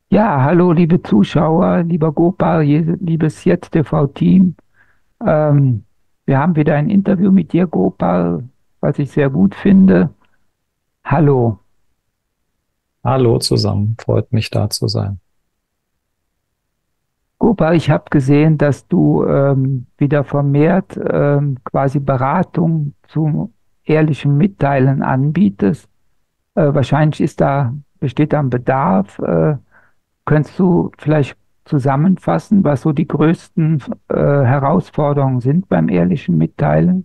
Ja, hallo liebe Zuschauer, lieber Gopal, liebes Jetzt-TV-Team. Ähm, Wir haben wieder ein Interview mit dir, Gopal, was ich sehr gut finde. Hallo, Hallo zusammen, freut mich da zu sein. Gopal, ich habe gesehen, dass du wieder vermehrt quasi Beratung zum ehrlichen Mitteilen anbietest. Wahrscheinlich besteht da ein Bedarf. Könntest du vielleicht zusammenfassen, was so die größten Herausforderungen sind beim ehrlichen Mitteilen?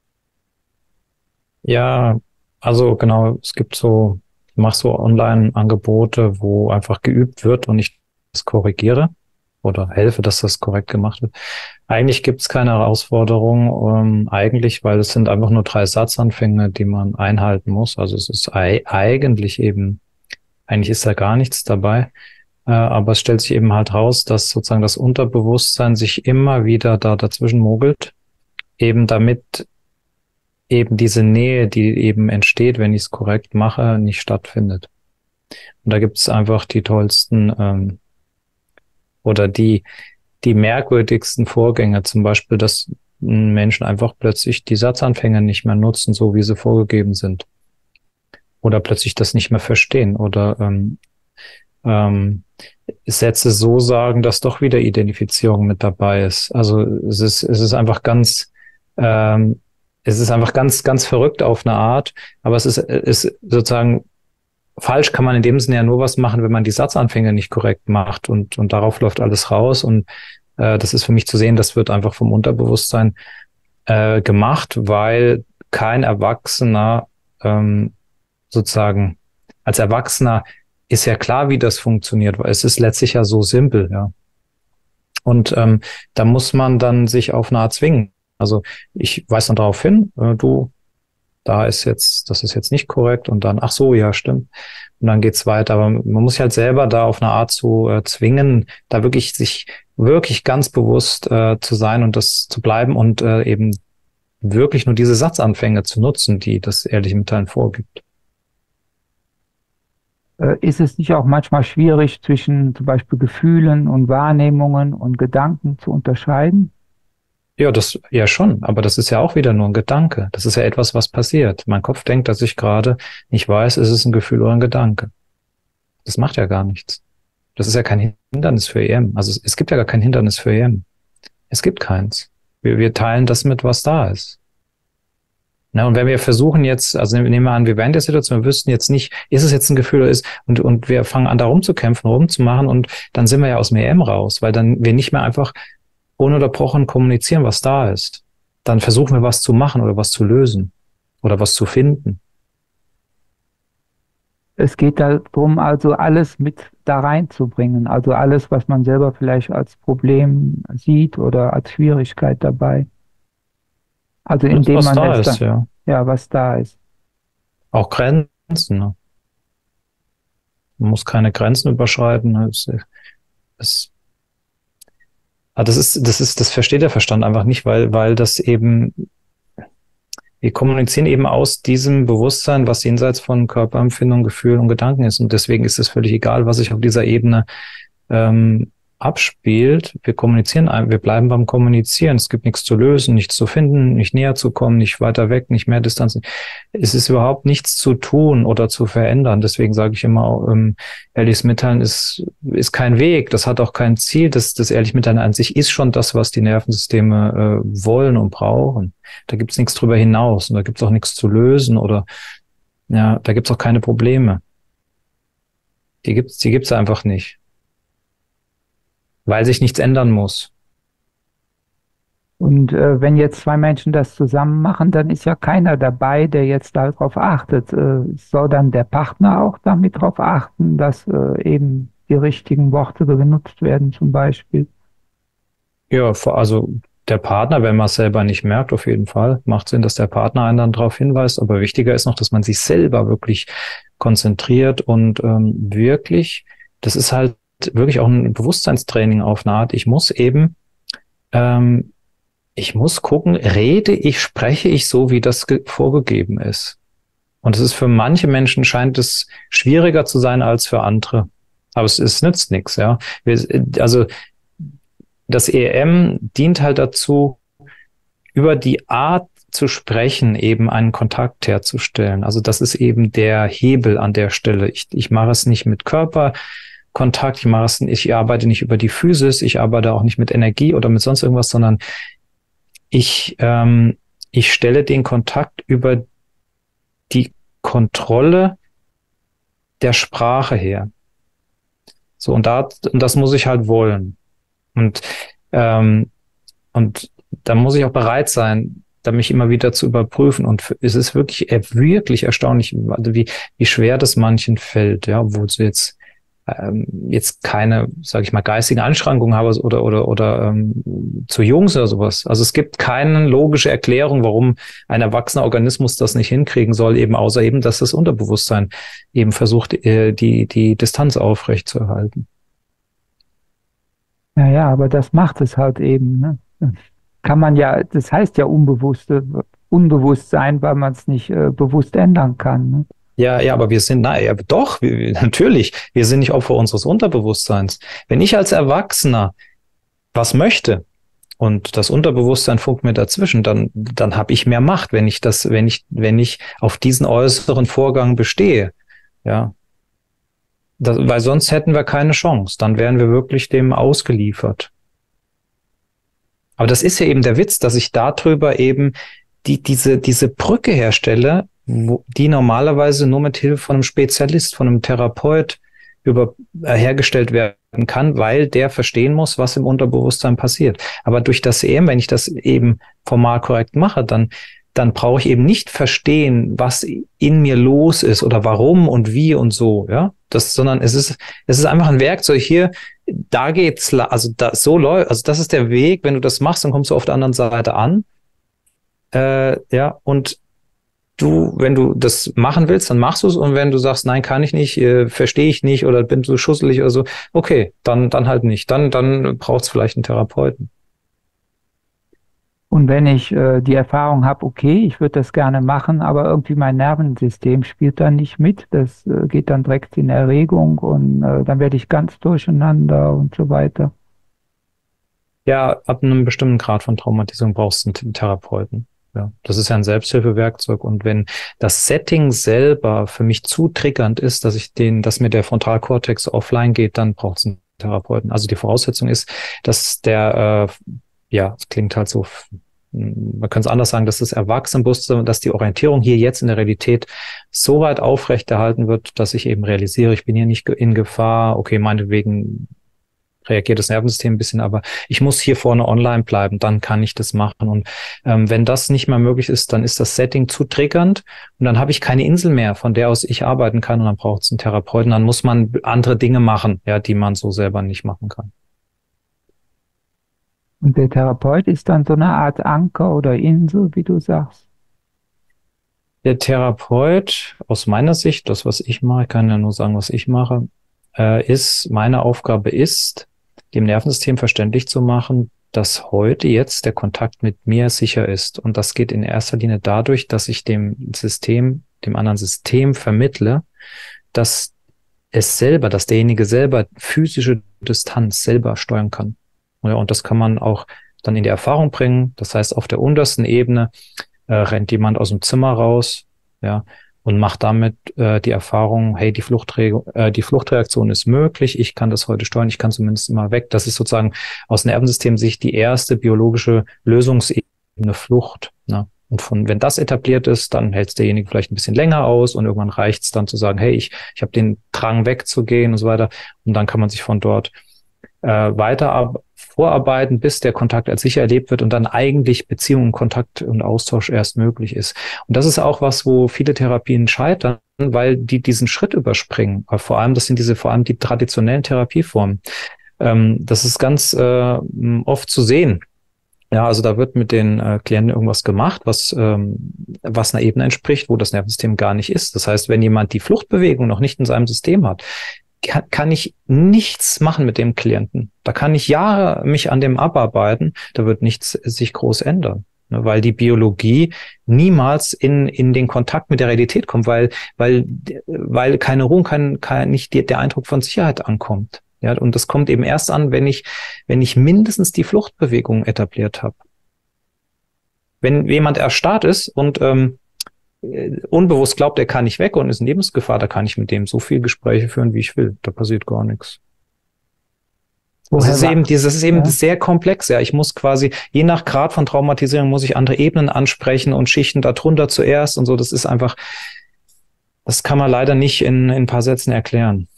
Ja, also genau, ich mache so Online-Angebote, wo einfach geübt wird und ich das korrigiere oder helfe, dass das korrekt gemacht wird. Eigentlich gibt es keine Herausforderung, eigentlich, weil es sind einfach nur drei Satzanfänge, die man einhalten muss. Also es ist eigentlich eben, eigentlich ist da gar nichts dabei. Aber es stellt sich eben halt raus, dass sozusagen das Unterbewusstsein sich immer wieder da dazwischen mogelt, eben damit eben diese Nähe, die eben entsteht, wenn ich es korrekt mache, nicht stattfindet. Und da gibt es einfach die tollsten oder die merkwürdigsten Vorgänge, zum Beispiel, dass Menschen einfach plötzlich die Satzanfänge nicht mehr nutzen, so wie sie vorgegeben sind. Oder plötzlich das nicht mehr verstehen oder ähm, Sätze so sagen, dass doch wieder Identifizierung mit dabei ist. Also es ist einfach ähm, es ist einfach ganz verrückt auf eine Art, aber ist sozusagen falsch kann man in dem Sinne ja nur was machen, wenn man die Satzanfänge nicht korrekt macht und darauf läuft alles raus und das ist für mich zu sehen, das wird einfach vom Unterbewusstsein gemacht, weil kein Erwachsener ähm, sozusagen als Erwachsener ist ja klar, wie das funktioniert, weil es ist letztlich ja so simpel, ja. Und da muss man dann sich auf eine Art zwingen. Also ich weise dann darauf hin, das ist jetzt nicht korrekt und dann, ach so, ja, stimmt. Und dann geht's weiter. Aber man muss sich halt selber da auf eine Art zu zwingen, da wirklich sich wirklich ganz bewusst zu sein und das zu bleiben und eben wirklich nur diese Satzanfänge zu nutzen, die das ehrliche Mitteilen vorgibt. Ist es nicht auch manchmal schwierig, zwischen zum Beispiel Gefühlen und Wahrnehmungen und Gedanken zu unterscheiden? Ja, das ja schon, aber das ist ja auch wieder nur ein Gedanke. Das ist ja etwas, was passiert. Mein Kopf denkt, dass ich gerade nicht weiß, ist es ein Gefühl oder ein Gedanke. Das macht ja gar nichts. Das ist ja kein Hindernis für EM. Also es gibt ja gar kein Hindernis für EM. Es gibt keins. Wir teilen das mit, was da ist. Na, und wenn wir versuchen jetzt, also nehmen wir an, wir wären in der Situation, wir wüssten jetzt nicht, ist es jetzt ein Gefühl oder ist, und wir fangen an, da rumzukämpfen, rumzumachen und dann sind wir ja aus dem EM raus, weil dann wir nicht mehr einfach ununterbrochen kommunizieren, was da ist. Dann versuchen wir was zu machen oder was zu lösen oder was zu finden. Es geht darum, also alles mit da reinzubringen, also alles, was man selber vielleicht als Problem sieht oder als Schwierigkeit dabei. Also Das, indem was man da es ist, dann, ja. ja, was da ist. Auch Grenzen. Ne? Man muss keine Grenzen überschreiten. Es, das versteht der Verstand einfach nicht, weil das eben, wir kommunizieren eben aus diesem Bewusstsein, was jenseits von Körperempfindung, Gefühl und Gedanken ist. Und deswegen ist es völlig egal, was sich auf dieser Ebene ähm, abspielt. Wir bleiben beim Kommunizieren. Es gibt nichts zu lösen, nichts zu finden, nicht näher zu kommen, nicht weiter weg, nicht mehr Distanz. Es ist überhaupt nichts zu tun oder zu verändern. Deswegen sage ich immer, ehrliches Mitteilen ist kein Weg, das hat auch kein Ziel. Das ehrliche Mitteilen an sich ist schon das, was die Nervensysteme wollen und brauchen. Da gibt's nichts drüber hinaus und da gibt's auch nichts zu lösen oder ja, da gibt's auch keine Probleme. Die gibt's einfach nicht, weil sich nichts ändern muss. Und wenn jetzt zwei Menschen das zusammen machen, dann ist ja keiner dabei, der jetzt darauf achtet. Soll dann der Partner auch damit darauf achten, dass eben die richtigen Worte benutzt werden, zum Beispiel? Ja, also der Partner, wenn man es selber nicht merkt, auf jeden Fall, macht Sinn, dass der Partner einen dann darauf hinweist. Aber wichtiger ist noch, dass man sich selber wirklich konzentriert und wirklich, das ist halt wirklich auch ein Bewusstseinstraining auf eine Art. Ähm, ich muss gucken, spreche ich so, wie das vorgegeben ist. Und es ist für manche Menschen scheint es schwieriger zu sein als für andere. Aber es nützt nichts, ja. Also das EM dient halt dazu, über die Art zu sprechen, eben einen Kontakt herzustellen. Also das ist eben der Hebel an der Stelle. Ich mache es nicht mit Körperkontakt, ich arbeite nicht über die Physis, ich arbeite auch nicht mit Energie oder mit sonst irgendwas, sondern ich stelle den Kontakt über die Kontrolle der Sprache her. So, und das muss ich halt wollen. Und da muss ich auch bereit sein, da mich immer wieder zu überprüfen. Und es ist wirklich erstaunlich, also wie schwer das manchen fällt, ja, obwohl sie jetzt keine, sage ich mal, geistigen Einschränkungen habe oder zu jung sind oder sowas. Also es gibt keine logische Erklärung, warum ein erwachsener Organismus das nicht hinkriegen soll, eben außer eben, dass das Unterbewusstsein eben versucht, die Distanz aufrechtzuerhalten. Ja, aber das macht es halt eben, ne? Kann man ja, das heißt ja unbewusst sein, weil man es nicht bewusst ändern kann, ne? Ja, aber natürlich, wir sind nicht Opfer unseres Unterbewusstseins. Wenn ich als Erwachsener was möchte und das Unterbewusstsein funkt mir dazwischen, dann habe ich mehr Macht, wenn ich auf diesen äußeren Vorgang bestehe. Ja, weil sonst hätten wir keine Chance. Dann wären wir wirklich dem ausgeliefert. Aber das ist ja eben der Witz, dass ich darüber eben diese Brücke herstelle, die normalerweise nur mit Hilfe von einem Spezialist, von einem Therapeut hergestellt werden kann, weil der verstehen muss, was im Unterbewusstsein passiert. Aber durch das EM, wenn ich das eben formal korrekt mache, dann brauche ich eben nicht verstehen, was in mir los ist oder warum und wie und so, ja. Sondern es ist einfach ein Werkzeug hier, da geht's, also das ist der Weg, wenn du das machst, dann kommst du auf der anderen Seite an. Ja, und wenn du das machen willst, dann machst du es, und wenn du sagst, nein, kann ich nicht, verstehe ich nicht oder bin so schusselig oder so, okay, dann halt nicht. Dann braucht es vielleicht einen Therapeuten. Und wenn ich die Erfahrung habe, okay, ich würde das gerne machen, aber irgendwie mein Nervensystem spielt dann nicht mit, das geht dann direkt in Erregung und dann werde ich ganz durcheinander und so weiter. Ja, ab einem bestimmten Grad von Traumatisierung brauchst du einen Therapeuten. Ja, das ist ja ein Selbsthilfewerkzeug, und wenn das Setting selber für mich zu triggernd ist, dass mir der Frontalkortex offline geht, dann braucht es einen Therapeuten. Also die Voraussetzung ist, dass es klingt halt so, man kann es anders sagen, dass das Erwachsenenbewusstsein, dass die Orientierung hier jetzt in der Realität so weit aufrechterhalten wird, dass ich eben realisiere, ich bin hier nicht in Gefahr, okay, meinetwegen reagiert das Nervensystem ein bisschen, aber ich muss hier vorne online bleiben, dann kann ich das machen. Und wenn das nicht mehr möglich ist, dann ist das Setting zu triggernd und dann habe ich keine Insel mehr, von der aus ich arbeiten kann, und dann braucht es einen Therapeuten. Dann muss man andere Dinge machen, ja, die man so selber nicht machen kann. Und der Therapeut ist dann so eine Art Anker oder Insel, wie du sagst. Der Therapeut, aus meiner Sicht, das, was ich mache, ich kann ja nur sagen, was ich mache, meine Aufgabe ist, dem Nervensystem verständlich zu machen, dass heute jetzt der Kontakt mit mir sicher ist. Und das geht in erster Linie dadurch, dass ich dem anderen System vermittle, dass dass derjenige selber physische Distanz selber steuern kann. Ja, und das kann man auch dann in die Erfahrung bringen. Das heißt, auf der untersten Ebene rennt jemand aus dem Zimmer raus, ja, und macht damit die Erfahrung, hey, die Fluchtreaktion ist möglich, ich kann das heute steuern, ich kann zumindest immer weg. Das ist sozusagen aus Nervensystem-Sicht die erste biologische Lösungsebene, Flucht. Ne? Und wenn das etabliert ist, dann hält es derjenige vielleicht ein bisschen länger aus, und irgendwann reicht es dann zu sagen, hey, ich habe den Drang wegzugehen und so weiter. Und dann kann man sich von dort weiter vorarbeiten, bis der Kontakt als sicher erlebt wird und dann eigentlich Beziehung, Kontakt und Austausch erst möglich ist. Und das ist auch was, wo viele Therapien scheitern, weil die diesen Schritt überspringen. Das sind vor allem die traditionellen Therapieformen. Das ist ganz oft zu sehen. Ja, also da wird mit den Klienten irgendwas gemacht, was einer Ebene entspricht, wo das Nervensystem gar nicht ist. Das heißt, wenn jemand die Fluchtbewegung noch nicht in seinem System hat, kann ich nichts machen mit dem Klienten. Da kann ich Jahre mich an dem abarbeiten, da wird nichts sich groß ändern. ne, weil die Biologie niemals in den Kontakt mit der Realität kommt, weil keine Ruhe, nicht der Eindruck von Sicherheit ankommt. Ja, und das kommt eben erst an, wenn ich mindestens die Fluchtbewegung etabliert habe. Wenn jemand erstarrt ist und unbewusst glaubt, er kann nicht weg und ist in Lebensgefahr, da kann ich mit dem so viel Gespräche führen, wie ich will. Da passiert gar nichts. Das ist eben sehr komplex. Ja, ich muss quasi, je nach Grad von Traumatisierung, muss ich andere Ebenen ansprechen und Schichten darunter zuerst und so. Das ist einfach, das kann man leider nicht in ein paar Sätzen erklären.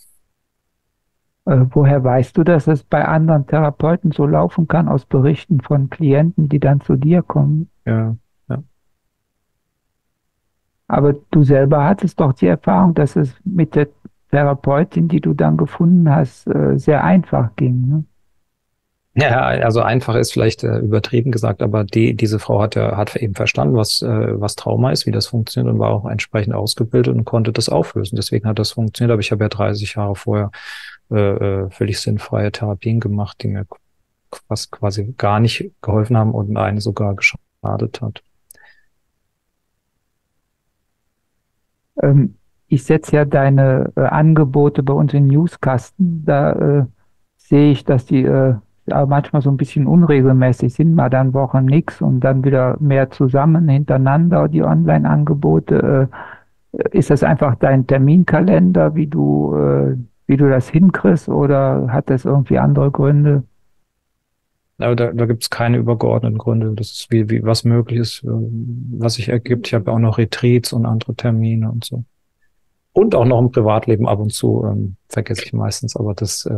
Woher weißt du, dass es bei anderen Therapeuten so laufen kann, aus Berichten von Klienten, die dann zu dir kommen? Ja. Aber du selber hattest doch die Erfahrung, dass es mit der Therapeutin, die du dann gefunden hast, sehr einfach ging, ne? Ja, also einfach ist vielleicht übertrieben gesagt, aber diese Frau hat eben verstanden, was Trauma ist, wie das funktioniert und war auch entsprechend ausgebildet und konnte das auflösen. Deswegen hat das funktioniert. Aber ich habe ja 30 Jahre vorher völlig sinnfreie Therapien gemacht, die mir quasi gar nicht geholfen haben und eine sogar geschadet hat. Ich setze ja deine Angebote bei uns in Newskasten. Da sehe ich, dass die manchmal so ein bisschen unregelmäßig sind, mal dann Wochen nichts und dann wieder mehr zusammen hintereinander, die Online-Angebote. Ist das einfach dein Terminkalender, wie du das hinkriegst, oder hat das irgendwie andere Gründe? Aber da gibt es keine übergeordneten Gründe. Das ist wie was möglich ist, was sich ergibt. Ich habe ja auch noch Retreats und andere Termine und so. Und auch noch im Privatleben ab und zu, vergesse ich meistens, aber das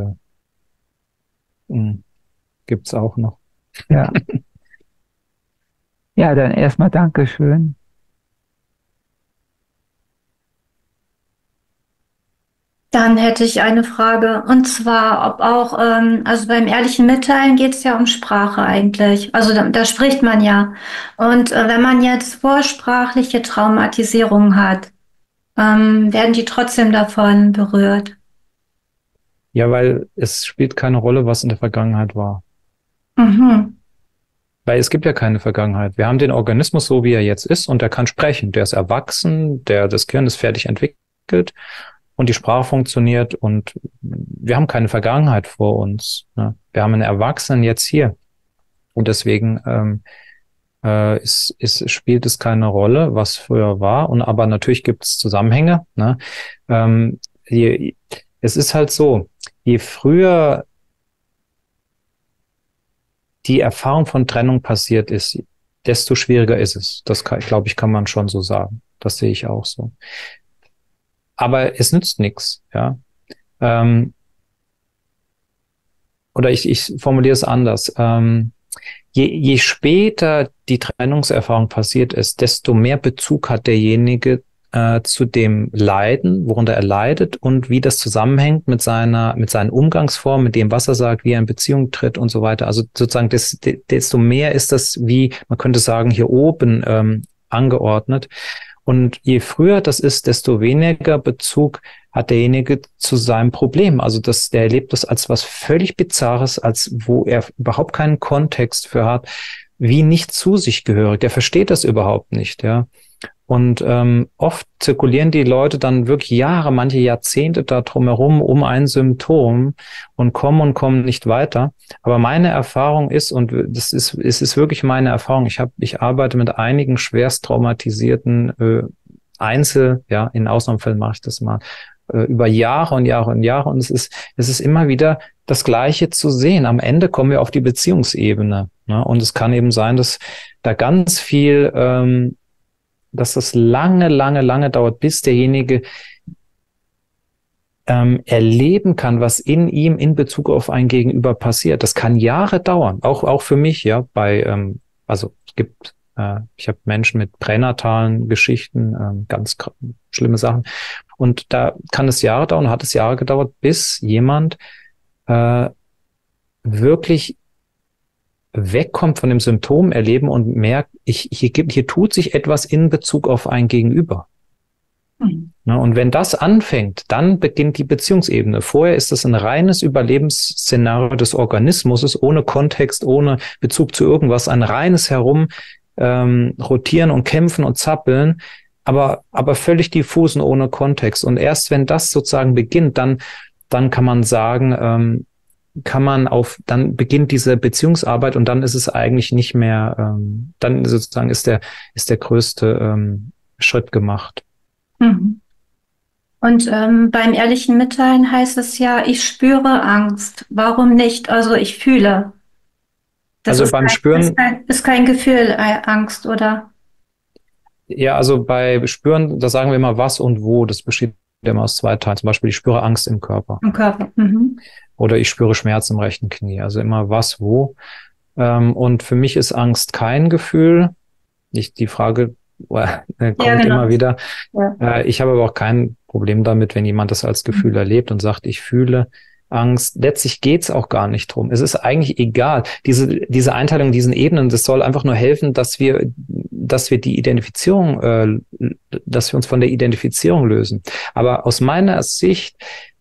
gibt's auch noch. Ja. Ja, dann erstmal Dankeschön. Dann hätte ich eine Frage, und zwar, ob auch, also beim ehrlichen Mitteilen geht es ja um Sprache eigentlich. Also da spricht man ja. Und wenn man jetzt vorsprachliche Traumatisierung hat, werden die trotzdem davon berührt? Ja, weil es spielt keine Rolle, was in der Vergangenheit war. Mhm. Weil es gibt ja keine Vergangenheit. Wir haben den Organismus so, wie er jetzt ist, und der kann sprechen. Der ist erwachsen, das Gehirn ist fertig entwickelt. Und die Sprache funktioniert und wir haben keine Vergangenheit vor uns. Ne? Wir haben einen Erwachsenen jetzt hier. Und deswegen spielt es keine Rolle, was früher war. Aber natürlich gibt es Zusammenhänge. Ne? Es ist halt so, je früher die Erfahrung von Trennung passiert ist, desto schwieriger ist es. Das glaube ich, kann man schon so sagen. Das sehe ich auch so. Aber es nützt nichts, ja. Oder ich formuliere es anders. Je später die Trennungserfahrung passiert ist, desto mehr Bezug hat derjenige zu dem Leiden, worunter er leidet und wie das zusammenhängt mit seinen Umgangsformen, mit dem, was er sagt, wie er in Beziehung tritt und so weiter. Also sozusagen, desto mehr ist das, wie man könnte sagen, hier oben angeordnet. Und je früher das ist, desto weniger Bezug hat derjenige zu seinem Problem. Also der erlebt das als was völlig Bizarres, als wo er überhaupt keinen Kontext für hat, wie nicht zu sich gehörig. Der versteht das überhaupt nicht, ja. Und oft zirkulieren die Leute dann wirklich Jahre, manche Jahrzehnte da drumherum um ein Symptom und kommen nicht weiter. Aber meine Erfahrung ist, und es ist wirklich meine Erfahrung, ich arbeite mit einigen schwerst traumatisierten in Ausnahmefällen mache ich das mal, über Jahre und Jahre und Jahre. Und es ist immer wieder das Gleiche zu sehen. Am Ende kommen wir auf die Beziehungsebene. Ne? Und es kann eben sein, dass da ganz viel dass das lange, lange, lange dauert, bis derjenige erleben kann, was in ihm in Bezug auf ein Gegenüber passiert. Das kann Jahre dauern, auch für mich, ja. Also es gibt, ich habe Menschen mit pränatalen Geschichten, ganz schlimme Sachen. Und da kann es Jahre dauern, hat es Jahre gedauert, bis jemand wirklich wegkommt von dem Symptom erleben und merkt, hier tut sich etwas in Bezug auf ein Gegenüber. Mhm. Und wenn das anfängt, dann beginnt die Beziehungsebene. Vorher ist das ein reines Überlebensszenario des Organismus, ohne Kontext, ohne Bezug zu irgendwas, ein reines rotieren und kämpfen und zappeln, aber völlig diffus und ohne Kontext. Und erst wenn das sozusagen beginnt, dann kann man sagen, dann beginnt diese Beziehungsarbeit und dann ist es eigentlich nicht mehr, dann sozusagen ist der größte Schritt gemacht. Mhm. Und beim ehrlichen Mitteilen heißt es ja, ich spüre Angst. Warum nicht? Also ich fühle. Das Also beim Spüren, ist kein Gefühl, Angst, oder? ja, also bei Spüren, da sagen wir immer was und wo. Das besteht immer aus zwei Teilen. Zum Beispiel, ich spüre Angst im Körper. Im Körper. Mhm. Oder ich spüre Schmerz im rechten Knie. Also immer was, wo. Und für mich ist Angst kein Gefühl. Die Frage kommt genau. immer wieder. Ja. Ich habe aber auch kein Problem damit, wenn jemand das als Gefühl erlebt und sagt, ich fühle Angst. Letztlich geht's auch gar nicht drum. Es ist eigentlich egal. Diese Einteilung, diesen Ebenen, das soll einfach nur helfen, dass wir die Identifizierung, dass wir uns von der Identifizierung lösen. Aber aus meiner Sicht,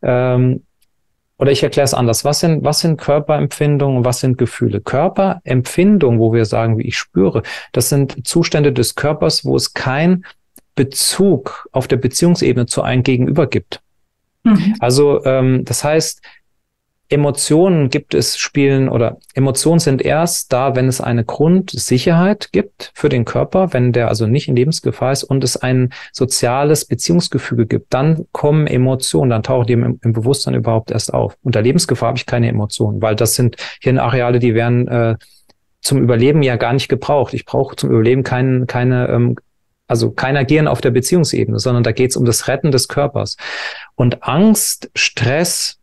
oder ich erkläre es anders. Was sind Körperempfindungen und was sind Gefühle? Körperempfindungen, wo wir sagen, wie ich spüre, das sind Zustände des Körpers, wo es keinen Bezug auf der Beziehungsebene zu einem Gegenüber gibt. Mhm. Also das heißt, Emotionen Emotionen sind erst da, wenn es eine Grundsicherheit gibt für den Körper, wenn der also nicht in Lebensgefahr ist und es ein soziales Beziehungsgefüge gibt, dann kommen Emotionen, dann tauchen die im Bewusstsein überhaupt erst auf. Unter Lebensgefahr habe ich keine Emotionen, weil das sind Hirnareale, die werden zum Überleben ja gar nicht gebraucht. Ich brauche zum Überleben kein Agieren auf der Beziehungsebene, sondern da geht es um das Retten des Körpers. Und Angst, Stress,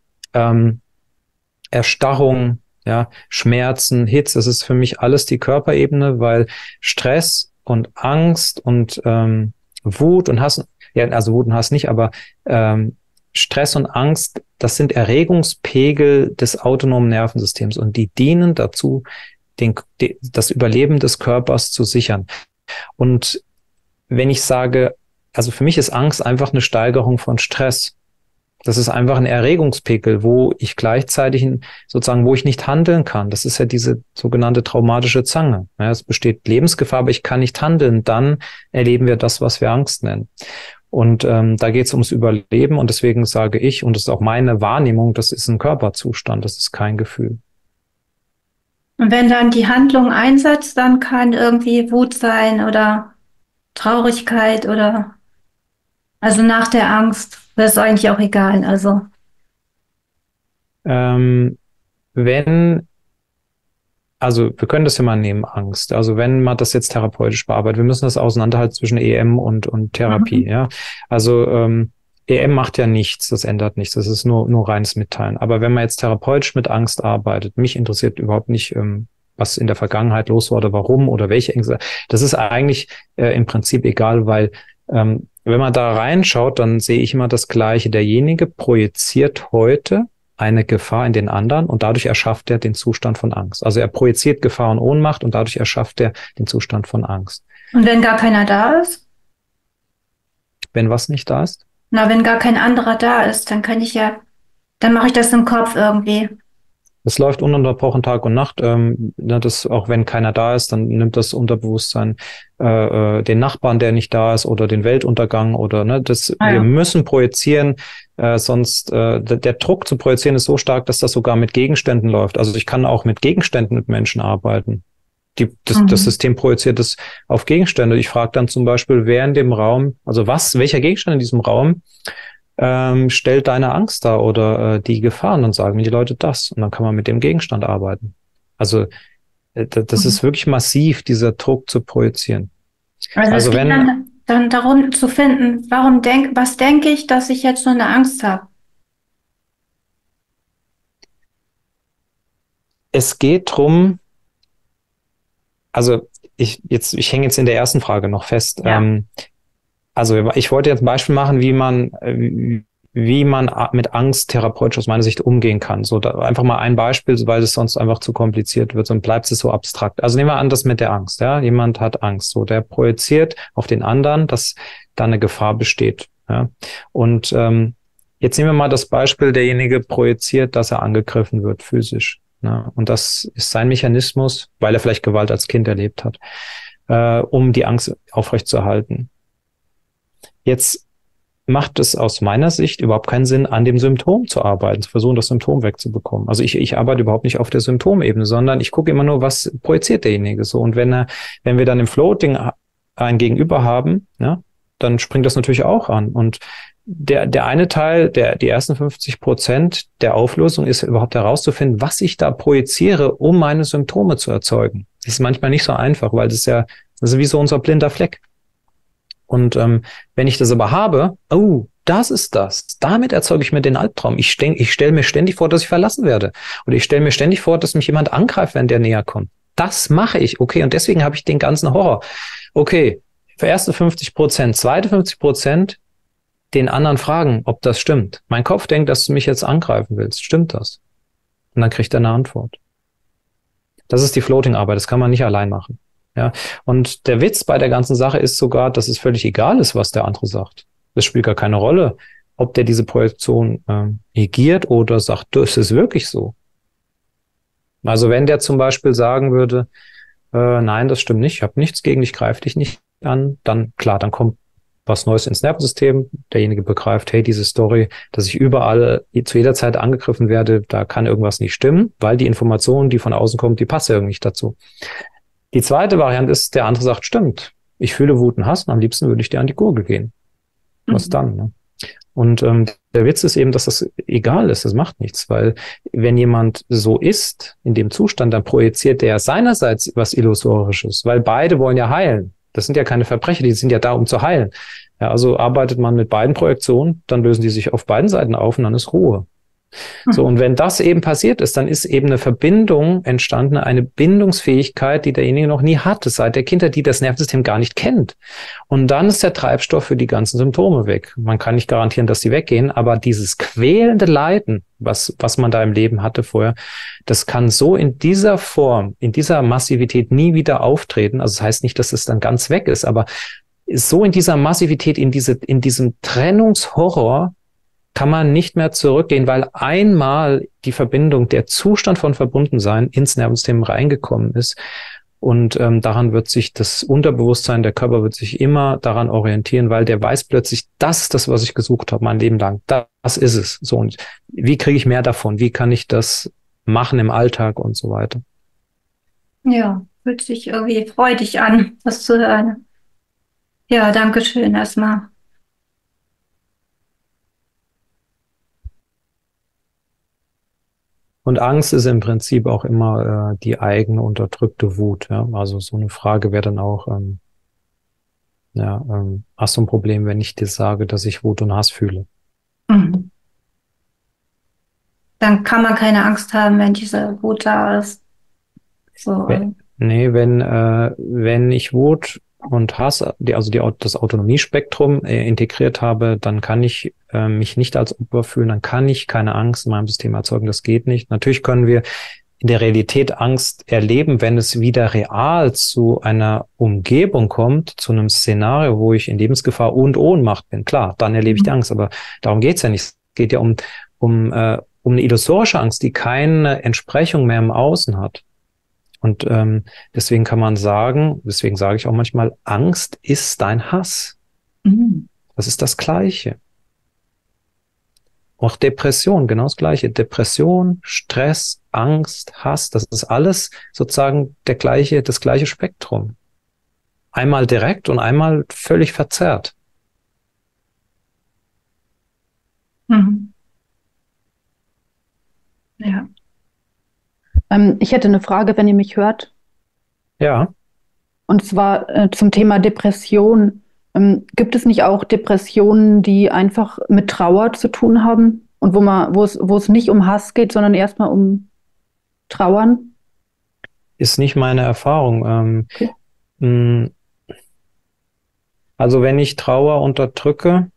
Erstarrung, ja, Schmerzen, Hitze, das ist für mich alles die Körperebene, weil Stress und Angst und Wut und Hass, ja, also Wut und Hass nicht, aber Stress und Angst, das sind Erregungspegel des autonomen Nervensystems und die dienen dazu, das Überleben des Körpers zu sichern. Und wenn ich sage, also für mich ist Angst einfach eine Steigerung von Stress. Das ist einfach ein Erregungspegel, wo ich gleichzeitig wo ich nicht handeln kann. Das ist ja diese sogenannte traumatische Zange. Ja, es besteht Lebensgefahr, aber ich kann nicht handeln. Dann erleben wir das, was wir Angst nennen. Und da geht es ums Überleben und deswegen sage ich, und das ist auch meine Wahrnehmung, das ist ein Körperzustand, das ist kein Gefühl. Und wenn dann die Handlung einsetzt, dann kann irgendwie Wut sein oder Traurigkeit oder also nach der Angst, das ist eigentlich auch egal. Also wir können das ja mal nehmen, Angst. Also wenn man das jetzt therapeutisch bearbeitet, wir müssen das auseinanderhalten zwischen EM und Therapie. Ja, also EM macht ja nichts, das ändert nichts, das ist nur reines Mitteilen. Aber wenn man jetzt therapeutisch mit Angst arbeitet, mich interessiert überhaupt nicht, was in der Vergangenheit los war oder warum oder welche Ängste. Das ist eigentlich im Prinzip egal, weil wenn man da reinschaut, dann sehe ich immer das Gleiche. Derjenige projiziert heute eine Gefahr in den anderen und dadurch erschafft er den Zustand von Angst. Also er projiziert Gefahr und Ohnmacht und dadurch erschafft er den Zustand von Angst. Und wenn gar keiner da ist? Wenn was nicht da ist? Na, wenn gar kein anderer da ist, dann mache ich das im Kopf irgendwie. Es läuft ununterbrochen Tag und Nacht. Das, auch wenn keiner da ist, dann nimmt das Unterbewusstsein den Nachbarn, der nicht da ist, oder den Weltuntergang oder wir müssen projizieren, sonst der Druck zu projizieren ist so stark, dass das sogar mit Gegenständen läuft. Also ich kann auch mit Gegenständen mit Menschen arbeiten. Das System projiziert es auf Gegenstände. Ich frage dann zum Beispiel, wer in dem Raum, also welcher Gegenstand in diesem Raum stellt deine Angst dar oder die Gefahren, dann sagen mir die Leute das und dann kann man mit dem Gegenstand arbeiten. Also das ist wirklich massiv, dieser Druck zu projizieren. Also es geht dann darum zu finden, was denke ich, dass ich jetzt so eine Angst habe? Es geht drum, also ich hänge jetzt in der ersten Frage noch fest. Ja. Also ich wollte jetzt ein Beispiel machen, wie man mit Angst therapeutisch aus meiner Sicht umgehen kann. So einfach mal ein Beispiel, weil es sonst einfach zu kompliziert wird und bleibt es so abstrakt. Also nehmen wir an, das mit der Angst. Ja, jemand hat Angst, so der projiziert auf den anderen, dass da eine Gefahr besteht. Ja, und jetzt nehmen wir mal das Beispiel, derjenige projiziert, dass er angegriffen wird physisch. Ja, und das ist sein Mechanismus, weil er vielleicht Gewalt als Kind erlebt hat. um die Angst aufrechtzuerhalten. Jetzt macht es aus meiner Sicht überhaupt keinen Sinn, an dem Symptom zu arbeiten, zu versuchen, das Symptom wegzubekommen. Also ich arbeite überhaupt nicht auf der Symptomebene, sondern ich gucke immer nur, was projiziert derjenige so. Und wenn wir dann im Floating ein Gegenüber haben, ja, dann springt das natürlich auch an. Und der eine Teil, die ersten 50% der Auflösung ist überhaupt herauszufinden, was ich da projiziere, um meine Symptome zu erzeugen. Das ist manchmal nicht so einfach, weil das ist wie so unser blinder Fleck. Und wenn ich das aber habe, oh, das ist das. Damit erzeuge ich mir den Albtraum. Ich stelle mir ständig vor, dass ich verlassen werde. Oder ich stelle mir ständig vor, dass mich jemand angreift, wenn der näher kommt. Das mache ich. Okay, und deswegen habe ich den ganzen Horror. Okay, für erste 50%, zweite 50%, den anderen fragen, ob das stimmt. Mein Kopf denkt, dass du mich jetzt angreifen willst. Stimmt das? Und dann kriegt er eine Antwort. Das ist die Floating-Arbeit. Das kann man nicht allein machen. Ja, und der Witz bei der ganzen Sache ist sogar, dass es völlig egal ist, was der andere sagt. Es spielt gar keine Rolle, ob der diese Projektion negiert oder sagt, das ist wirklich so. Also wenn der zum Beispiel sagen würde, nein, das stimmt nicht, ich habe nichts gegen dich, greife dich nicht an, dann klar, dann kommt was Neues ins Nervensystem. Derjenige begreift, hey, diese Story, dass ich überall zu jeder Zeit angegriffen werde, da kann irgendwas nicht stimmen, weil die Information, die von außen kommt, die passt ja irgendwie nicht dazu. Die zweite Variante ist, der andere sagt, stimmt, ich fühle Wut und Hass und am liebsten würde ich dir an die Gurgel gehen. Was dann? Ne? Und der Witz ist eben, dass das egal ist, das macht nichts, weil wenn jemand so ist, in dem Zustand, dann projiziert der seinerseits was Illusorisches, weil beide wollen ja heilen. Das sind ja keine Verbrecher, die sind ja da, um zu heilen. Ja, also arbeitet man mit beiden Projektionen, dann lösen die sich auf beiden Seiten auf und dann ist Ruhe. So, und wenn das eben passiert ist, dann ist eben eine Verbindung entstanden, eine Bindungsfähigkeit, die derjenige noch nie hatte, seit der Kindheit, die das Nervensystem gar nicht kennt. Und dann ist der Treibstoff für die ganzen Symptome weg. Man kann nicht garantieren, dass die weggehen, aber dieses quälende Leiden, was man da im Leben hatte vorher, das kann so in dieser Form, in dieser Massivität nie wieder auftreten. Also das heißt nicht, dass es dann ganz weg ist, aber so in dieser Massivität, in diesem Trennungshorror, kann man nicht mehr zurückgehen, weil einmal die Verbindung, der Zustand von Verbundensein ins Nervensystem reingekommen ist. Und daran wird sich das Unterbewusstsein, der Körper wird sich immer daran orientieren, weil der weiß plötzlich, das ist das, was ich gesucht habe, mein Leben lang. Das ist es. So, und wie kriege ich mehr davon? Wie kann ich das machen im Alltag und so weiter? Ja, fühlt sich irgendwie freudig an, das zu hören. Ja, danke schön erstmal. Und Angst ist im Prinzip auch immer die eigene unterdrückte Wut. Ja? Also so eine Frage wäre dann auch, hast du ein Problem, wenn ich dir sage, dass ich Wut und Hass fühle? Mhm. Dann kann man keine Angst haben, wenn diese Wut da ist. So. Wenn ich Wut und Hass, das Autonomiespektrum integriert habe, dann kann ich mich nicht als Opfer fühlen, dann kann ich keine Angst in meinem System erzeugen, das geht nicht. Natürlich können wir in der Realität Angst erleben, wenn es wieder real zu einer Umgebung kommt, zu einem Szenario, wo ich in Lebensgefahr und Ohnmacht bin. Klar, dann erlebe ich die Angst, aber darum geht's ja nicht. Es geht ja um eine illusorische Angst, die keine Entsprechung mehr im Außen hat. Und deswegen kann man sagen, deswegen sage ich auch manchmal, Angst ist dein Hass. Mhm. Das ist das Gleiche. Auch Depression, genau das Gleiche. Depression, Stress, Angst, Hass, das ist alles sozusagen das gleiche Spektrum. Einmal direkt und einmal völlig verzerrt. Mhm. Ja. Ich hätte eine Frage, wenn ihr mich hört. Ja. Und zwar zum Thema Depression. Gibt es nicht auch Depressionen, die einfach mit Trauer zu tun haben und wo es nicht um Hass geht, sondern erstmal um Trauern? Ist nicht meine Erfahrung. Okay. Also wenn ich Trauer unterdrücke,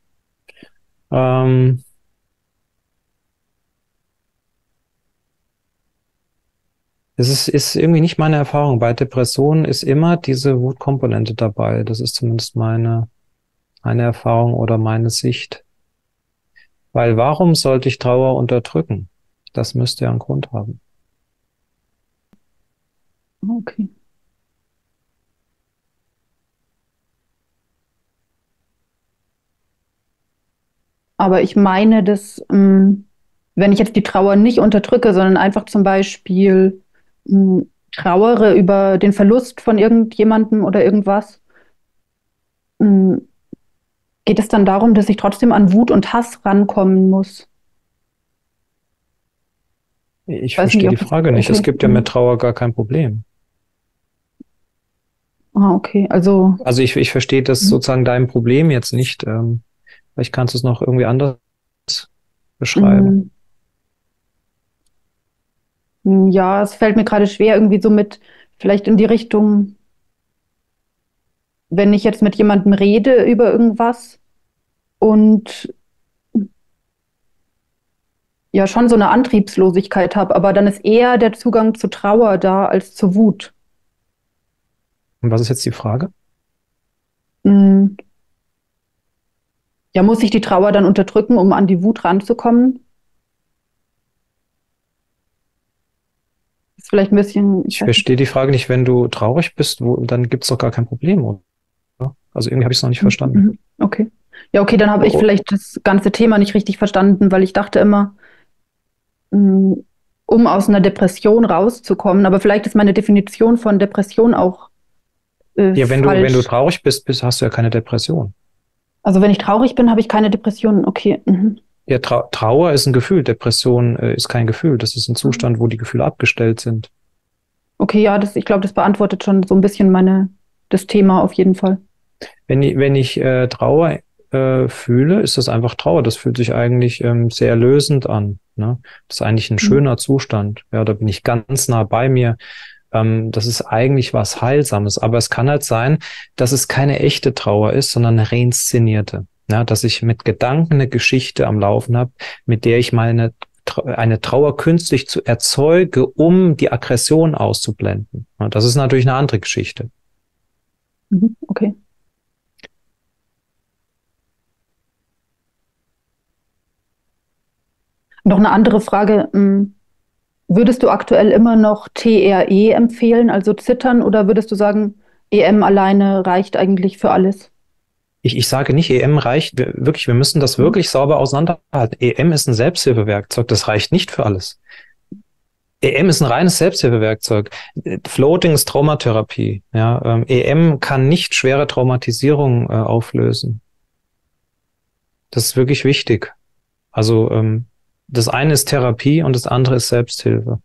es ist irgendwie nicht meine Erfahrung. Bei Depressionen ist immer diese Wutkomponente dabei. Das ist zumindest meine Erfahrung oder meine Sicht. Weil warum sollte ich Trauer unterdrücken? Das müsste ja einen Grund haben. Okay. Aber ich meine, dass, wenn ich jetzt die Trauer nicht unterdrücke, sondern einfach zum Beispiel trauere über den Verlust von irgendjemandem oder irgendwas, mh, geht es dann darum, dass ich trotzdem an Wut und Hass rankommen muss? Ich Weiß nicht, verstehe die ob das Frage nicht. Es okay. gibt ja mit Trauer gar kein Problem. Ah, okay. Also, Also ich verstehe das sozusagen dein Problem jetzt nicht. Vielleicht kannst du es noch irgendwie anders beschreiben. ja, es fällt mir gerade schwer, irgendwie so mit, vielleicht in die Richtung, wenn ich jetzt mit jemandem rede über irgendwas und ja schon so eine Antriebslosigkeit habe, aber dann ist eher der Zugang zu Trauer da als zu Wut. Und was ist jetzt die Frage? Mm, Ja, muss ich die Trauer dann unterdrücken, um an die Wut ranzukommen? Ist vielleicht ein bisschen, ich Ich weiß nicht. verstehe die Frage nicht. Wenn du traurig bist, dann gibt es doch gar kein Problem, oder? Also irgendwie habe ich es noch nicht verstanden. Mhm. Okay. Ja, okay, dann habe ich Oh, vielleicht das ganze Thema nicht richtig verstanden, weil ich dachte immer, mm, um aus einer Depression rauszukommen, aber vielleicht ist meine Definition von Depression auch ja, wenn du falsch. traurig bist, hast du ja keine Depression. Also wenn ich traurig bin, habe ich keine Depression. Okay. Mhm. Ja, Trauer ist ein Gefühl, Depression ist kein Gefühl. Das ist ein Zustand, wo die Gefühle abgestellt sind. Okay, ja, ich glaube, das beantwortet schon so ein bisschen das Thema auf jeden Fall. Wenn ich Trauer fühle, ist das einfach Trauer. Das fühlt sich eigentlich sehr lösend an. Ne? Das ist eigentlich ein schöner Zustand. Ja, da bin ich ganz nah bei mir. Das ist eigentlich was Heilsames. Aber es kann halt sein, dass es keine echte Trauer ist, sondern eine reinszenierte. Ja, dass ich mit Gedanken eine Geschichte am Laufen habe, mit der ich eine Trauer künstlich erzeuge, um die Aggression auszublenden. Ja, das ist natürlich eine andere Geschichte. Mhm. Okay. Noch eine andere Frage. Würdest du aktuell immer noch TRE empfehlen, also Zittern, oder würdest du sagen, EM alleine reicht eigentlich für alles? Ich sage nicht, EM reicht wirklich, wir müssen das wirklich sauber auseinanderhalten. EM ist ein Selbsthilfewerkzeug, das reicht nicht für alles. EM ist ein reines Selbsthilfewerkzeug. Floating ist Traumatherapie. Ja, EM kann nicht schwere Traumatisierung auflösen. Das ist wirklich wichtig. Also das eine ist Therapie und das andere ist Selbsthilfe.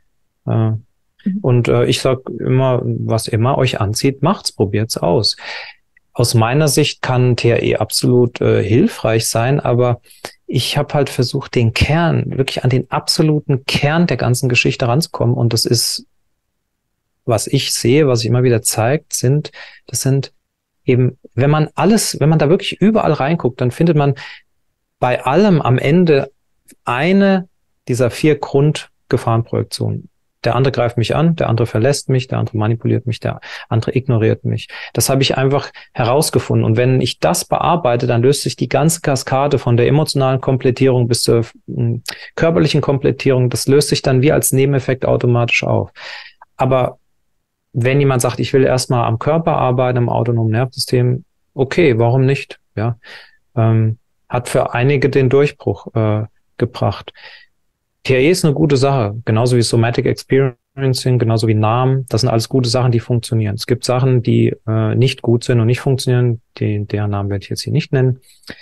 Und ich sage immer, was immer euch anzieht, macht's, probiert's aus. Aus meiner Sicht kann TRE absolut hilfreich sein, aber ich habe halt versucht, den Kern, wirklich an den absoluten Kern der ganzen Geschichte ranzukommen. Und das ist, was ich sehe, was sich immer wieder zeigt, das sind eben, wenn man da wirklich überall reinguckt, dann findet man bei allem am Ende eine dieser 4 Grundgefahrenprojektionen. Der andere greift mich an, der andere verlässt mich, der andere manipuliert mich, der andere ignoriert mich. Das habe ich einfach herausgefunden. Und wenn ich das bearbeite, dann löst sich die ganze Kaskade von der emotionalen Komplettierung bis zur körperlichen Komplettierung, das löst sich dann wie als Nebeneffekt automatisch auf. Aber wenn jemand sagt, ich will erstmal am Körper arbeiten, am autonomen Nervensystem, okay, warum nicht? Ja, hat für einige den Durchbruch gebracht. TRE ist eine gute Sache, genauso wie Somatic Experiencing, genauso wie Namen. Das sind alles gute Sachen, die funktionieren. Es gibt Sachen, die nicht gut sind und nicht funktionieren. Deren Namen werde ich jetzt hier nicht nennen.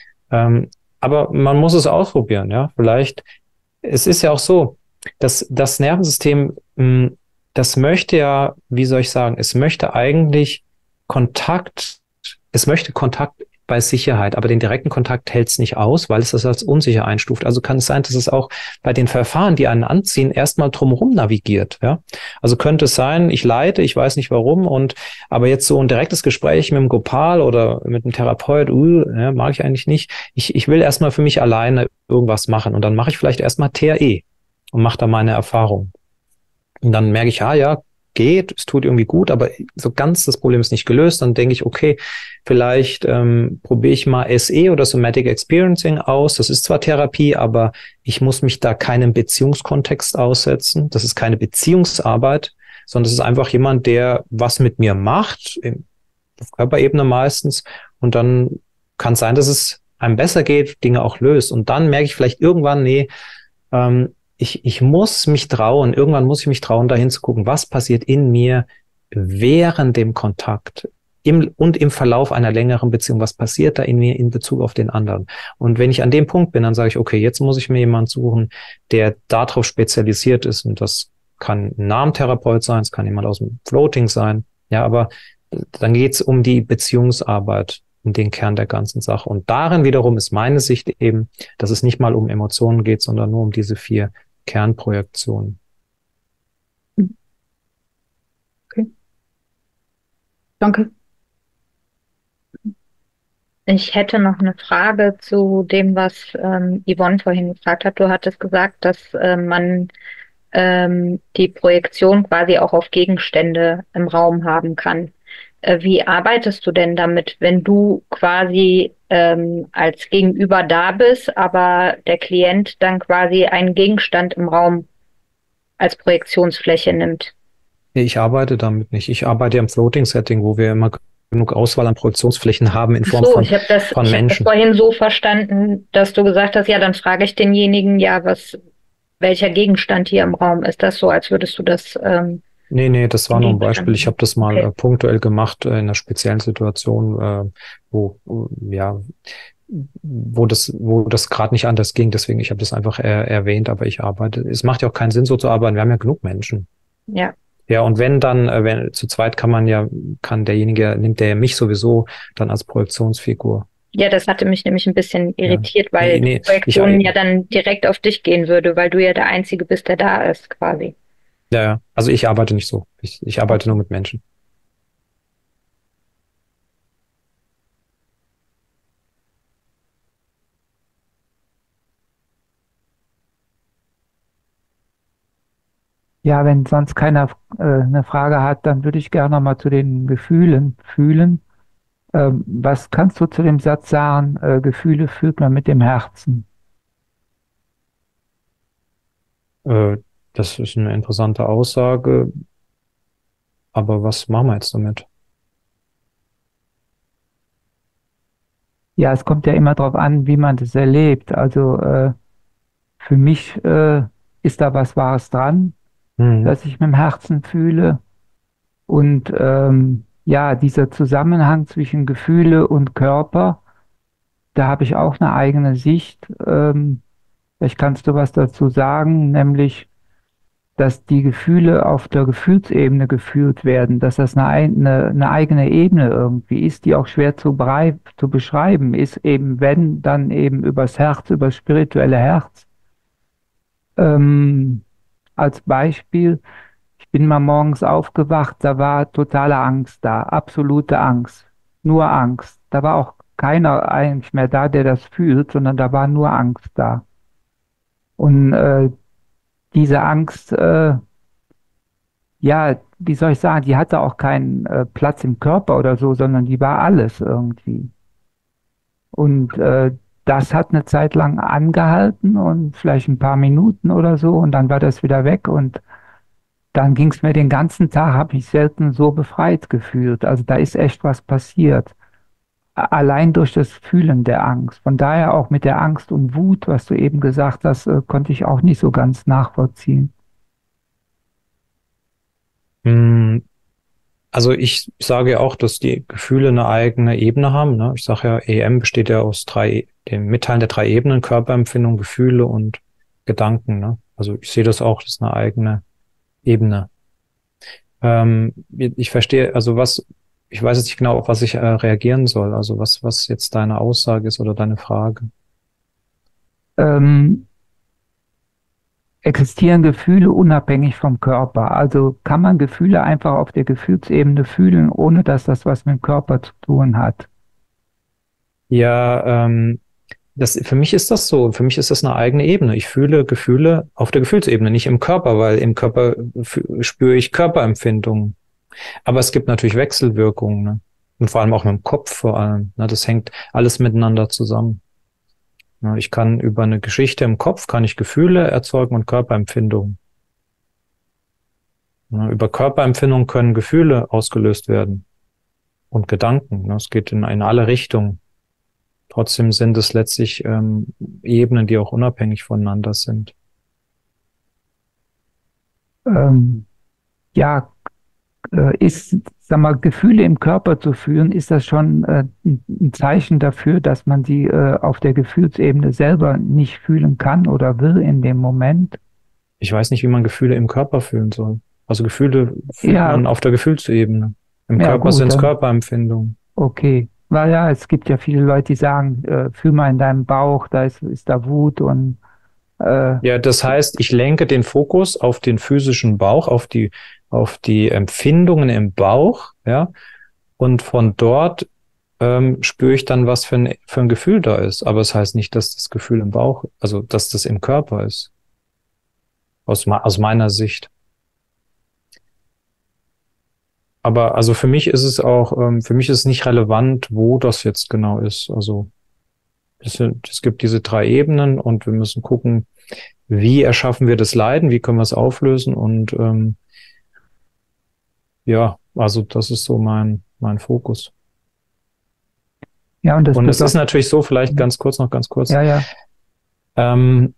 Aber man muss es ausprobieren. Ja, vielleicht. Es ist ja auch so, dass das Nervensystem, das möchte ja, wie soll ich sagen, es möchte eigentlich Kontakt bei Sicherheit, aber den direkten Kontakt hält es nicht aus, weil es das als unsicher einstuft. Also kann es sein, dass es auch bei den Verfahren, die einen anziehen, erstmal drumherum navigiert. Ja? Also könnte es sein, ich leite, ich weiß nicht warum, aber jetzt so ein direktes Gespräch mit dem Gopal oder mit einem Therapeut, ja, mag ich eigentlich nicht. Ich will erstmal für mich alleine irgendwas machen und dann mache ich vielleicht erstmal TRE und mache da meine Erfahrung. Und dann merke ich, ja, geht, es tut irgendwie gut, aber so ganz das Problem ist nicht gelöst. Dann denke ich, okay, vielleicht probiere ich mal SE oder Somatic Experiencing aus. Das ist zwar Therapie, aber ich muss mich da keinem Beziehungskontext aussetzen. Das ist keine Beziehungsarbeit, sondern es ist einfach jemand, der was mit mir macht, auf Körperebene meistens. Und dann kann es sein, dass es einem besser geht, Dinge auch löst. Und dann merke ich vielleicht irgendwann, nee, ich muss mich trauen, irgendwann muss ich mich trauen, dahin zu gucken, was passiert in mir während dem Kontakt und im Verlauf einer längeren Beziehung, was passiert da in mir in Bezug auf den anderen. Und wenn ich an dem Punkt bin, dann sage ich, okay, jetzt muss ich mir jemanden suchen, der darauf spezialisiert ist. Und das kann ein Namentherapeut sein, es kann jemand aus dem Floating sein. Ja, aber dann geht's um die Beziehungsarbeit, um den Kern der ganzen Sache. Und darin wiederum ist meine Sicht eben, dass es nicht mal um Emotionen geht, sondern nur um diese 4 Kernprojektionen. Okay. Danke. Ich hätte noch eine Frage zu dem, was Yvonne vorhin gefragt hat. Du hattest gesagt, dass man die Projektion quasi auch auf Gegenstände im Raum haben kann. Wie arbeitest du denn damit, wenn du quasi als Gegenüber da bist, aber der Klient dann quasi einen Gegenstand im Raum als Projektionsfläche nimmt? Nee, ich arbeite damit nicht. Ich arbeite ja im Floating-Setting, wo wir immer genug Auswahl an Projektionsflächen haben in Form So, ich habe das Menschen. vorhin so verstanden, dass du gesagt hast, ja, dann frage ich denjenigen, ja, welcher Gegenstand hier im Raum ist. Das so, als würdest du das Nee, das war nur ein Beispiel. Ich habe das mal Okay. punktuell gemacht in einer speziellen Situation, wo das gerade nicht anders ging. Deswegen, ich habe das einfach erwähnt, aber ich arbeite. Es macht ja auch keinen Sinn, so zu arbeiten. Wir haben ja genug Menschen. Ja. Ja, und wenn dann, wenn zu zweit nimmt der mich sowieso dann als Projektionsfigur. Ja, das hatte mich nämlich ein bisschen irritiert, weil Nee, die Projektion ja dann direkt auf dich gehen würde, weil du ja der Einzige bist, der da ist, quasi. Ja, also ich arbeite nicht so. Ich arbeite nur mit Menschen. Ja, wenn sonst keiner eine Frage hat, dann würde ich gerne noch mal zu den Gefühlen fühlen. Was kannst du zu dem Satz sagen, Gefühle fühlt man mit dem Herzen? Äh, Das ist eine interessante Aussage, aber was machen wir jetzt damit? Ja, es kommt ja immer darauf an, wie man das erlebt. Also für mich ist da was Wahres dran, Mhm. dass ich mit dem Herzen fühle. Und ja, dieser Zusammenhang zwischen Gefühle und Körper, da habe ich auch eine eigene Sicht. Vielleicht kannst du was dazu sagen, nämlich, dass die Gefühle auf der Gefühlsebene geführt werden, dass das eine eigene Ebene irgendwie ist, die auch schwer zu beschreiben ist, eben wenn, dann eben übers Herz, übers spirituelle Herz. Ähm, als Beispiel, ich bin mal morgens aufgewacht, da war totale Angst da, absolute Angst, nur Angst. Da war auch keiner eigentlich mehr da, der das fühlt, sondern da war nur Angst da. Und diese Angst, ja, wie soll ich sagen, die hatte auch keinen Platz im Körper oder so, sondern die war alles irgendwie. Und das hat eine Zeit lang angehalten und vielleicht ein paar Minuten oder so und dann war das wieder weg und dann ging es mir den ganzen Tag, habe ich selten so befreit gefühlt. Also da ist echt was passiert. Allein durch das Fühlen der Angst. Von daher auch mit der Angst und Wut, was du eben gesagt hast, konnte ich auch nicht so ganz nachvollziehen. Mm, Also ich sage ja auch, dass die Gefühle eine eigene Ebene haben. Ne? Ich sage ja, EM besteht ja aus dem Mitteilen der 3 Ebenen, Körperempfindung, Gefühle und Gedanken. Ne? Also ich sehe das auch, das ist eine eigene Ebene. Ich verstehe, ich weiß jetzt nicht genau, auf was ich reagieren soll. Also was jetzt deine Aussage ist oder deine Frage. Ähm, existieren Gefühle unabhängig vom Körper? Also kann man Gefühle einfach auf der Gefühlsebene fühlen, ohne dass das was mit dem Körper zu tun hat? Ja, für mich ist das so. Für mich ist das eine eigene Ebene. Ich fühle Gefühle auf der Gefühlsebene, nicht im Körper, weil im Körper spüre ich Körperempfindungen. Aber es gibt natürlich Wechselwirkungen, ne? Und vor allem auch mit dem Kopf vor allem. Ne? Das hängt alles miteinander zusammen. Ne? Ich kann über eine Geschichte im Kopf kann ich Gefühle erzeugen und Körperempfindungen. Ne? Über Körperempfindungen können Gefühle ausgelöst werden und Gedanken. Ne? Es geht in alle Richtungen. Trotzdem sind es letztlich Ebenen, die auch unabhängig voneinander sind. Ja, sag mal, Gefühle im Körper zu fühlen, ist das schon ein Zeichen dafür, dass man sie auf der Gefühlsebene selber nicht fühlen kann oder will in dem Moment? Ich weiß nicht, wie man Gefühle im Körper fühlen soll. Also Gefühle fühlt Ja, man auf der Gefühlsebene. Im ja Körper gut, sind es dann Körperempfindungen. okay. Weil ja, es gibt ja viele Leute, die sagen, fühl mal in deinem Bauch, ist da Wut und äh, Ja, das heißt, ich lenke den Fokus auf den physischen Bauch, auf die Empfindungen im Bauch, ja, und von dort spüre ich dann, was für ein Gefühl da ist. Aber es heißt nicht, dass das Gefühl im Bauch, also dass das im Körper ist, aus meiner Sicht. Aber also für mich ist es auch, für mich ist es nicht relevant, wo das jetzt genau ist. Also es gibt diese 3 Ebenen und wir müssen gucken, wie erschaffen wir das Leiden, wie können wir es auflösen und ja, also das ist so mein Fokus. ja, und das Und es ist bedeutet, natürlich so, vielleicht ganz kurz, ja, ja, ähm,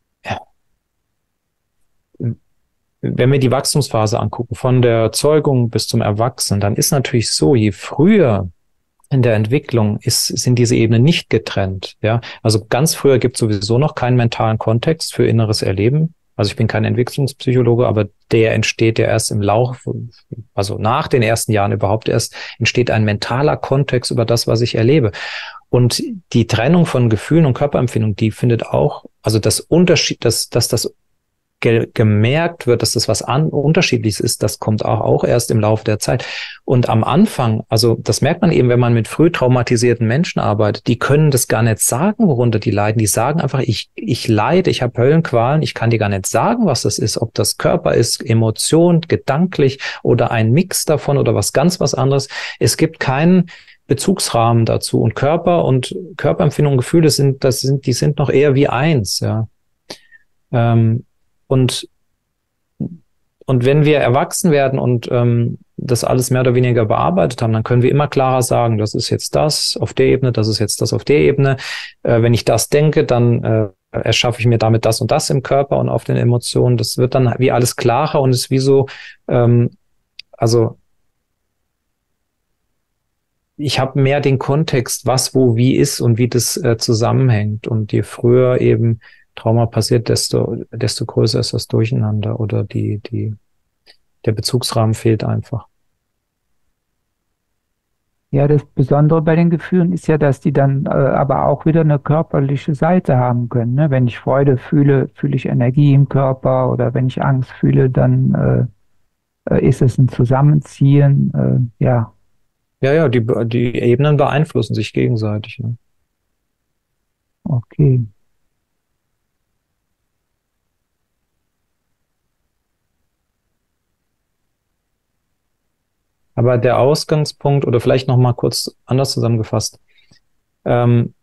wenn wir die Wachstumsphase angucken, von der Zeugung bis zum Erwachsenen, dann ist natürlich so, je früher in der Entwicklung sind diese Ebenen nicht getrennt. Ja, also ganz früher gibt es sowieso noch keinen mentalen Kontext für inneres Erleben. Also ich bin kein Entwicklungspsychologe, aber der entsteht ja erst im Laufe, also nach den ersten Jahren überhaupt erst, entsteht ein mentaler Kontext über das, was ich erlebe. Und die Trennung von Gefühlen und Körperempfindung, die findet auch, also das Unterschied, dass das gemerkt wird, dass das was Unterschiedliches ist, das kommt auch erst im Laufe der Zeit. Und am Anfang, also das merkt man eben, wenn man mit früh traumatisierten Menschen arbeitet, die können das gar nicht sagen, worunter die leiden. Die sagen einfach, ich leide, ich habe Höllenqualen, ich kann dir gar nicht sagen, was das ist, ob das Körper ist, Emotion, gedanklich oder ein Mix davon oder was anderes. Es gibt keinen Bezugsrahmen dazu. Und Körper und Körperempfindung und Gefühle die sind noch eher wie eins, ja. Und wenn wir erwachsen werden und das alles mehr oder weniger bearbeitet haben, dann können wir immer klarer sagen, das ist jetzt das auf der Ebene, das ist jetzt das auf der Ebene. Wenn ich das denke, dann erschaffe ich mir damit das und das im Körper und auf den Emotionen. Das wird dann wie alles klarer und ist wie so, also ich habe mehr den Kontext, was, wo, wie ist und wie das zusammenhängt. Und je früher eben Trauma passiert, desto größer ist das Durcheinander oder der Bezugsrahmen fehlt einfach. ja, das Besondere bei den Gefühlen ist ja, dass die dann aber auch wieder eine körperliche Seite haben können. Ne? Wenn ich Freude fühle, fühle ich Energie im Körper oder wenn ich Angst fühle, dann ist es ein Zusammenziehen. Ja, Ja, die Ebenen beeinflussen sich gegenseitig. Ne? okay. Aber der Ausgangspunkt, oder vielleicht noch mal kurz anders zusammengefasst, in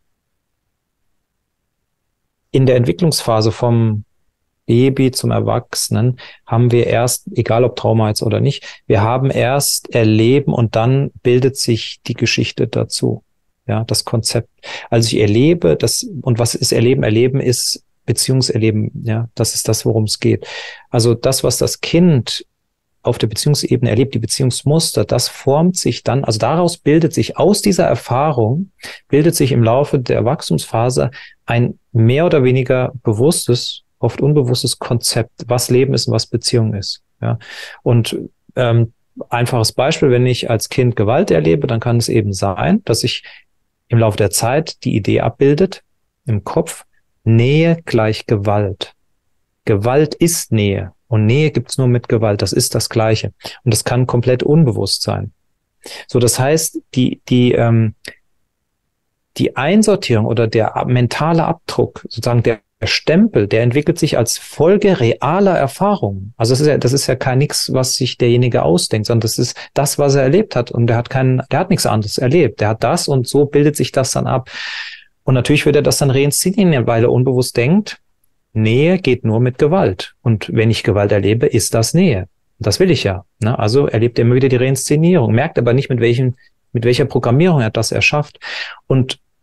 der Entwicklungsphase vom Baby zum Erwachsenen haben wir erst, egal ob Trauma jetzt oder nicht, wir haben erst Erleben und dann bildet sich die Geschichte dazu. Ja, das Konzept. Also ich erlebe das, und was ist Erleben? Erleben ist Beziehungserleben. Ja, das ist das, worum es geht. Also das, was das Kind auf der Beziehungsebene erlebt, die Beziehungsmuster, das formt sich dann, also daraus bildet sich, aus dieser Erfahrung, bildet sich im Laufe der Wachstumsphase ein mehr oder weniger bewusstes, oft unbewusstes Konzept, was Leben ist und was Beziehung ist. Ja. Und einfaches Beispiel, wenn ich als Kind Gewalt erlebe, dann kann es eben sein, dass sich im Laufe der Zeit die Idee abbildet im Kopf, Nähe gleich Gewalt. Gewalt ist Nähe. Und Nähe gibt's nur mit Gewalt. Das ist das Gleiche. Und das kann komplett unbewusst sein. So, das heißt, die Einsortierung oder der mentale Abdruck, sozusagen der Stempel, der entwickelt sich als Folge realer Erfahrungen. Also das ist ja kein nix, was sich derjenige ausdenkt, sondern das ist das, was er erlebt hat. Und der hat nichts anderes erlebt. Der hat das und so bildet sich das dann ab. Und natürlich wird er das dann reinszenieren, weil er unbewusst denkt, Nähe geht nur mit Gewalt. Und wenn ich Gewalt erlebe, ist das Nähe. Das will ich ja. Ne? Also erlebt er immer wieder die Reinszenierung, merkt aber nicht, mit welcher Programmierung er das erschafft. Und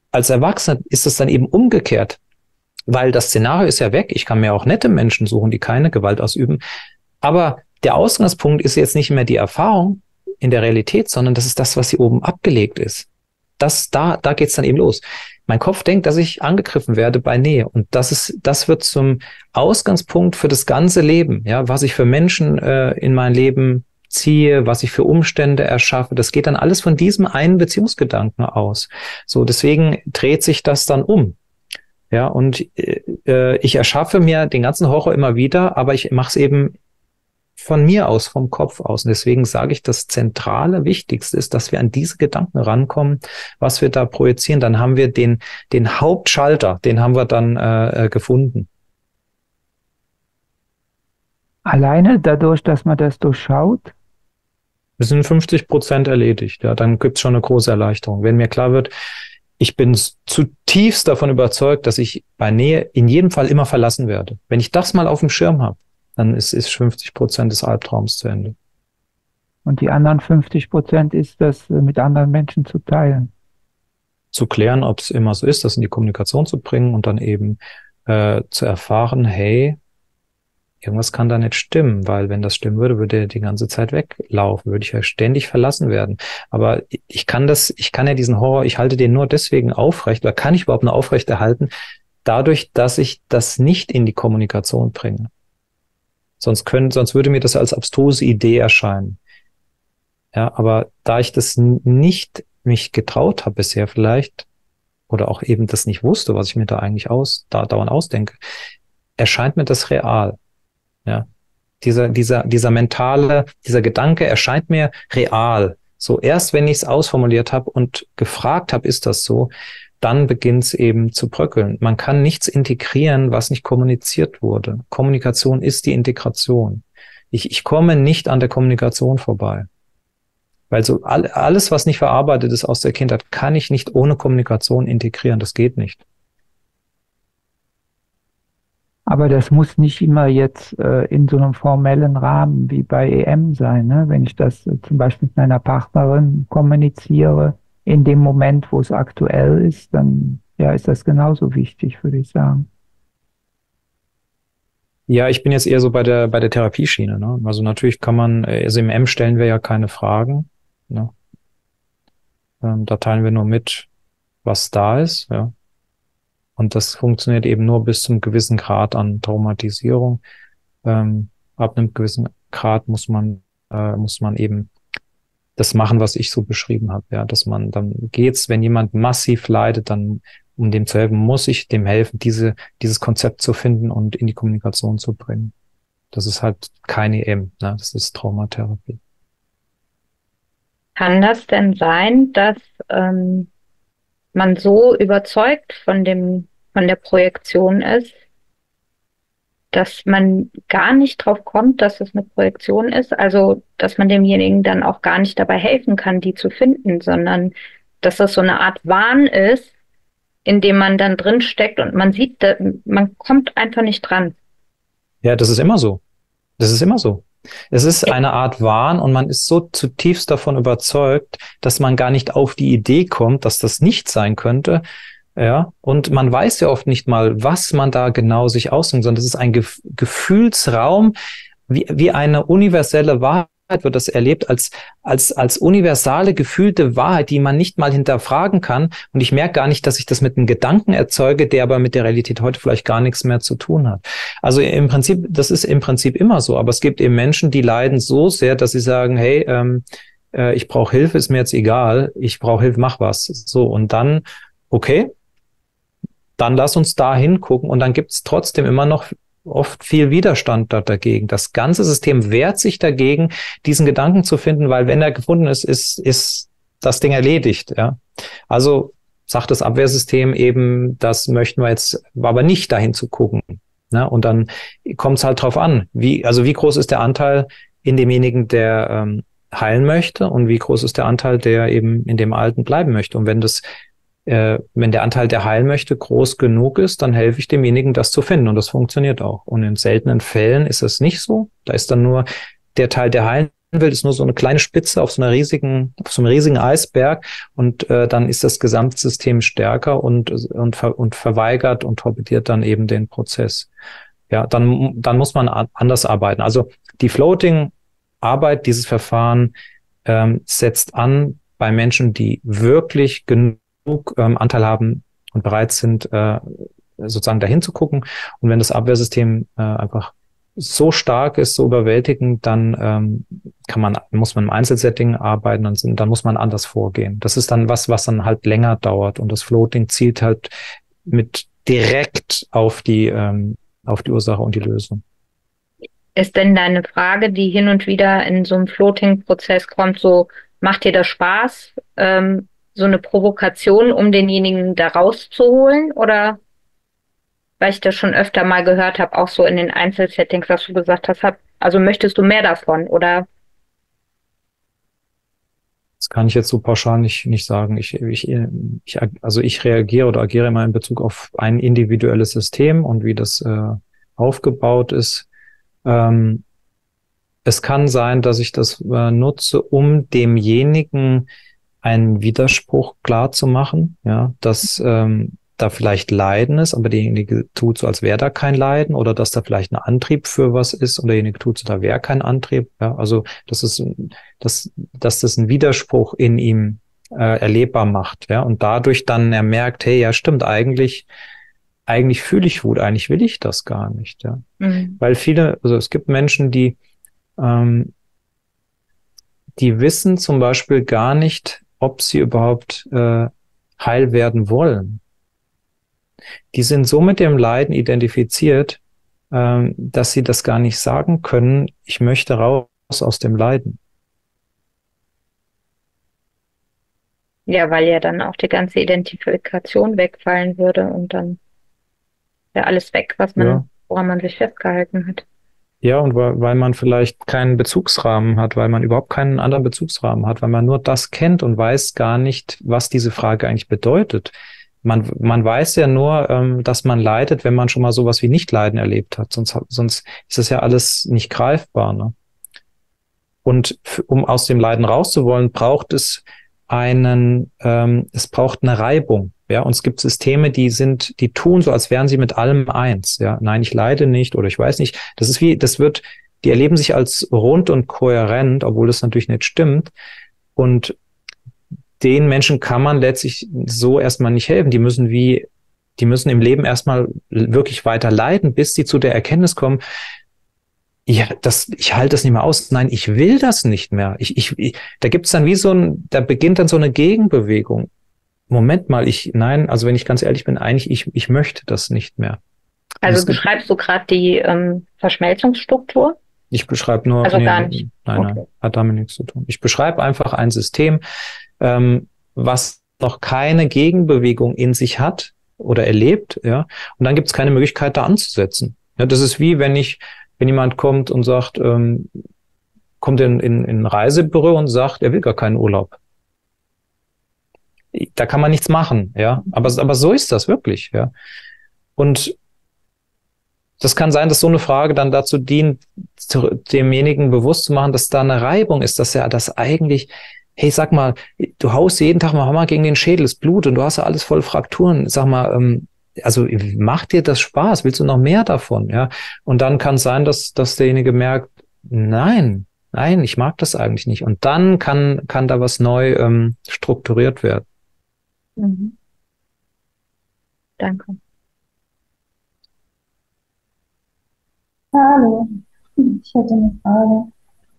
als Erwachsener ist es dann eben umgekehrt, weil das Szenario ist ja weg. Ich kann mir auch nette Menschen suchen, die keine Gewalt ausüben. Aber der Ausgangspunkt ist jetzt nicht mehr die Erfahrung in der Realität, sondern das ist das, was hier oben abgelegt ist. Da geht's dann eben los. Mein Kopf denkt, dass ich angegriffen werde bei Nähe. Und das wird zum Ausgangspunkt für das ganze Leben. Ja, was ich für Menschen in mein Leben ziehe, was ich für Umstände erschaffe, das geht dann alles von diesem einen Beziehungsgedanken aus. So, deswegen dreht sich das dann um. Ja, und ich erschaffe mir den ganzen Horror immer wieder, aber ich mache es eben von mir aus, vom Kopf aus. Und deswegen sage ich, das zentrale, Wichtigste ist, dass wir an diese Gedanken rankommen, was wir da projizieren. Dann haben wir den Hauptschalter, den haben wir dann gefunden. Alleine dadurch, dass man das durchschaut? Wir sind 50% erledigt. Ja, dann gibt's schon eine große Erleichterung. Wenn mir klar wird, ich bin zutiefst davon überzeugt, dass ich bei Nähe in jedem Fall immer verlassen werde. Wenn ich das mal auf dem Schirm habe, dann ist 50% des Albtraums zu Ende. Und die anderen 50% ist, das mit anderen Menschen zu teilen. Zu klären, ob es immer so ist, das in die Kommunikation zu bringen und dann eben zu erfahren, hey, irgendwas kann da nicht stimmen, weil wenn das stimmen würde, würde er die ganze Zeit weglaufen, würde ich ja ständig verlassen werden. Aber ich kann ja diesen Horror, ich halte den nur deswegen aufrecht, oder kann ich überhaupt nur aufrechterhalten, dadurch, dass ich das nicht in die Kommunikation bringe. Sonst würde mir das als abstruse Idee erscheinen. Ja, aber da ich das nicht mich getraut habe bisher vielleicht, oder auch eben das nicht wusste, was ich mir da eigentlich dauernd ausdenke, erscheint mir das real. Ja, dieser Gedanke erscheint mir real. So erst wenn ich es ausformuliert habe und gefragt habe, ist das so, dann beginnt es eben zu bröckeln. Man kann nichts integrieren, was nicht kommuniziert wurde. Kommunikation ist die Integration. Ich komme nicht an der Kommunikation vorbei. Weil so alles, was nicht verarbeitet ist aus der Kindheit, kann ich nicht ohne Kommunikation integrieren. Das geht nicht. Aber das muss nicht immer jetzt in so einem formellen Rahmen wie bei EM sein. Ne? Wenn ich das zum Beispiel mit meiner Partnerin kommuniziere, in dem Moment, wo es aktuell ist, dann ja, ist das genauso wichtig, würde ich sagen. Ja, ich bin jetzt eher so bei der Therapieschiene. Ne? Also natürlich kann man, also im M stellen wir ja keine Fragen. Ne? Da teilen wir nur mit, was da ist. Ja. Und das funktioniert eben nur bis zum gewissen Grad an Traumatisierung. Ab einem gewissen Grad muss man eben das machen, was ich so beschrieben habe. Ja, dass man dann geht's, wenn jemand massiv leidet, dann um dem zu helfen, muss ich dem helfen, dieses Konzept zu finden und in die Kommunikation zu bringen. Das ist halt keine EM, ne? Das ist Traumatherapie. Kann das denn sein, dass man so überzeugt von der Projektion ist, dass man gar nicht drauf kommt, dass es eine Projektion ist, also dass man demjenigen dann auch gar nicht dabei helfen kann, die zu finden, sondern dass das so eine Art Wahn ist, in dem man dann drin steckt und man sieht, man kommt einfach nicht dran. Ja, das ist immer so. Das ist immer so. Es ist eine Art Wahn und man ist so zutiefst davon überzeugt, dass man gar nicht auf die Idee kommt, dass das nicht sein könnte. Ja, und man weiß ja oft nicht mal, was man da genau sich ausdenkt, sondern das ist ein Gefühlsraum, wie eine universelle Wahrheit wird das erlebt als universale gefühlte Wahrheit, die man nicht mal hinterfragen kann. Und ich merke gar nicht, dass ich das mit einem Gedanken erzeuge, der aber mit der Realität heute vielleicht gar nichts mehr zu tun hat. Also im Prinzip, das ist im Prinzip immer so. Aber es gibt eben Menschen, die leiden so sehr, dass sie sagen, hey, ich brauche Hilfe, ist mir jetzt egal. Ich brauche Hilfe, mach was. So, und dann, okay, dann lass uns da hingucken. Und dann gibt es trotzdem immer noch oft viel Widerstand dagegen. Das ganze System wehrt sich dagegen, diesen Gedanken zu finden, weil wenn er gefunden ist, ist das Ding erledigt. Ja, also sagt das Abwehrsystem eben, das möchten wir jetzt aber nicht dahin zu gucken. Ne? Und dann kommt es halt drauf an, wie groß ist der Anteil in demjenigen, der heilen möchte und wie groß ist der Anteil, der eben in dem Alten bleiben möchte. Und wenn der Anteil, der heilen möchte, groß genug ist, dann helfe ich demjenigen, das zu finden. Und das funktioniert auch. Und in seltenen Fällen ist es nicht so. Da ist dann nur der Teil, der heilen will, ist nur so eine kleine Spitze auf so einem riesigen Eisberg und dann ist das Gesamtsystem stärker und verweigert und torpediert dann eben den Prozess. Ja, dann muss man anders arbeiten. Also die Floating-Arbeit, dieses Verfahren setzt an bei Menschen, die wirklich genug Anteil haben und bereit sind, sozusagen dahin zu gucken. Und wenn das Abwehrsystem einfach so stark ist, so überwältigend, dann muss man im Einzelsetting arbeiten und dann muss man anders vorgehen. Das ist dann was dann halt länger dauert und das Floating zielt halt mit direkt auf die Ursache und die Lösung. Ist denn deine Frage, die hin und wieder in so einem Floating-Prozess kommt, so, macht dir das Spaß, so eine Provokation, um denjenigen da rauszuholen? Oder weil ich das schon öfter mal gehört habe, auch so in den Einzelsettings, dass du gesagt hast, also möchtest du mehr davon, oder? Das kann ich jetzt so pauschal nicht sagen. Ich reagiere oder agiere immer in Bezug auf ein individuelles System und wie das aufgebaut ist. Es kann sein, dass ich das nutze, um demjenigen einen Widerspruch klar zu machen, ja, dass da vielleicht Leiden ist, aber derjenige tut so, als wäre da kein Leiden, oder dass da vielleicht ein Antrieb für was ist und derjenige tut so, da wäre kein Antrieb. Ja, also dass das einen Widerspruch in ihm erlebbar macht, ja, und dadurch dann er merkt, hey, ja, stimmt, eigentlich fühle ich Wut, eigentlich will ich das gar nicht, ja. Weil es gibt Menschen, die wissen zum Beispiel gar nicht, ob sie überhaupt heil werden wollen. Die sind so mit dem Leiden identifiziert, dass sie das gar nicht sagen können, ich möchte raus aus dem Leiden. Ja, weil ja dann auch die ganze Identifikation wegfallen würde und dann wäre alles weg, woran man sich festgehalten hat. Ja, und weil man vielleicht keinen Bezugsrahmen hat, weil man überhaupt keinen anderen Bezugsrahmen hat, weil man nur das kennt und weiß gar nicht, was diese Frage eigentlich bedeutet. Man weiß ja nur, dass man leidet, wenn man schon mal sowas wie Nicht-Leiden erlebt hat. Sonst ist das ja alles nicht greifbar, ne? Und um aus dem Leiden rauszuwollen, braucht es es braucht eine Reibung. Ja, und es gibt Systeme, die tun so, als wären sie mit allem eins. Ja, nein, ich leide nicht oder ich weiß nicht. Die erleben sich als rund und kohärent, obwohl das natürlich nicht stimmt. Und den Menschen kann man letztlich so erstmal nicht helfen. Die müssen im Leben erstmal wirklich weiter leiden, bis sie zu der Erkenntnis kommen, ja, ich halte das nicht mehr aus. Nein, ich will das nicht mehr. Da gibt's dann da beginnt dann so eine Gegenbewegung. Moment mal, also wenn ich ganz ehrlich bin, eigentlich, ich möchte das nicht mehr. Also beschreibst du gerade die Verschmelzungsstruktur? Ich beschreibe nur, also gar nicht. Nein, hat damit nichts zu tun. Ich beschreibe einfach ein System, was noch keine Gegenbewegung in sich hat oder erlebt, ja, und dann gibt's keine Möglichkeit, da anzusetzen. Ja, das ist wie, wenn jemand kommt und sagt, kommt in ein Reisebüro und sagt, er will gar keinen Urlaub. Da kann man nichts machen, ja. Aber so ist das wirklich, ja. Und das kann sein, dass so eine Frage dann dazu dient, demjenigen bewusst zu machen, dass da eine Reibung ist, dass er das eigentlich, hey, sag mal, du haust jeden Tag mal Hammer gegen den Schädel, es blutet und du hast ja alles voll Frakturen. Sag mal, also macht dir das Spaß? Willst du noch mehr davon? Ja. Und dann kann es sein, dass derjenige merkt, nein, ich mag das eigentlich nicht. Und dann kann da was neu strukturiert werden. Mhm. Danke. Hallo, ich hätte eine Frage.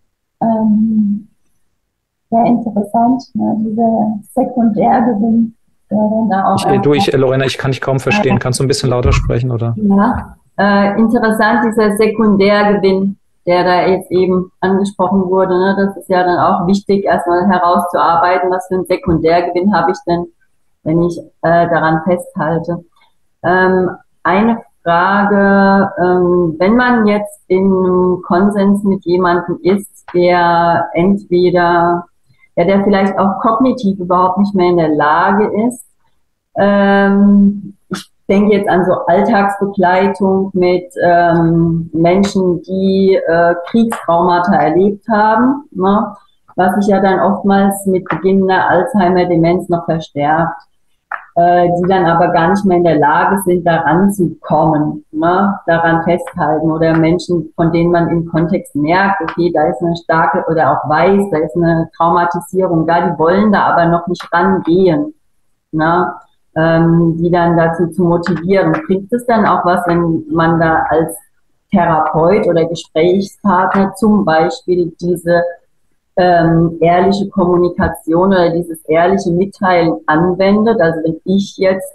Sehr interessant, ne, dieser Sekundärgewinn. Lorena, ich kann dich kaum verstehen. Kannst du ein bisschen lauter sprechen, oder? Ja, interessant, dieser Sekundärgewinn, der da jetzt eben angesprochen wurde. Ne? Das ist ja dann auch wichtig, erstmal herauszuarbeiten, was für einen Sekundärgewinn habe ich denn, wenn ich daran festhalte. Eine Frage, wenn man jetzt in Konsens mit jemandem ist, der der vielleicht auch kognitiv überhaupt nicht mehr in der Lage ist. Ich denke jetzt an so Alltagsbegleitung mit Menschen, die Kriegstraumata erlebt haben, ne? Was sich ja dann oftmals mit Beginn der Alzheimer-Demenz noch verstärkt, die dann aber gar nicht mehr in der Lage sind, daran zu kommen, ne? Daran festhalten, oder Menschen, von denen man im Kontext merkt, okay, da ist eine starke, oder auch weiß, da ist eine Traumatisierung da, die wollen da aber noch nicht rangehen, ne? Die dann dazu zu motivieren. Bringt es dann auch was, wenn man da als Therapeut oder Gesprächspartner zum Beispiel diese ehrliche Kommunikation oder dieses ehrliche Mitteilen anwendet? Also wenn ich jetzt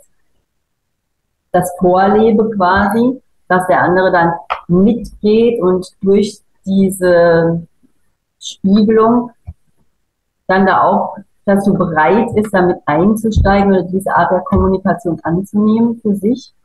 das vorlebe quasi, dass der andere dann mitgeht und durch diese Spiegelung dann da auch dazu bereit ist, damit einzusteigen oder diese Art der Kommunikation anzunehmen für sich?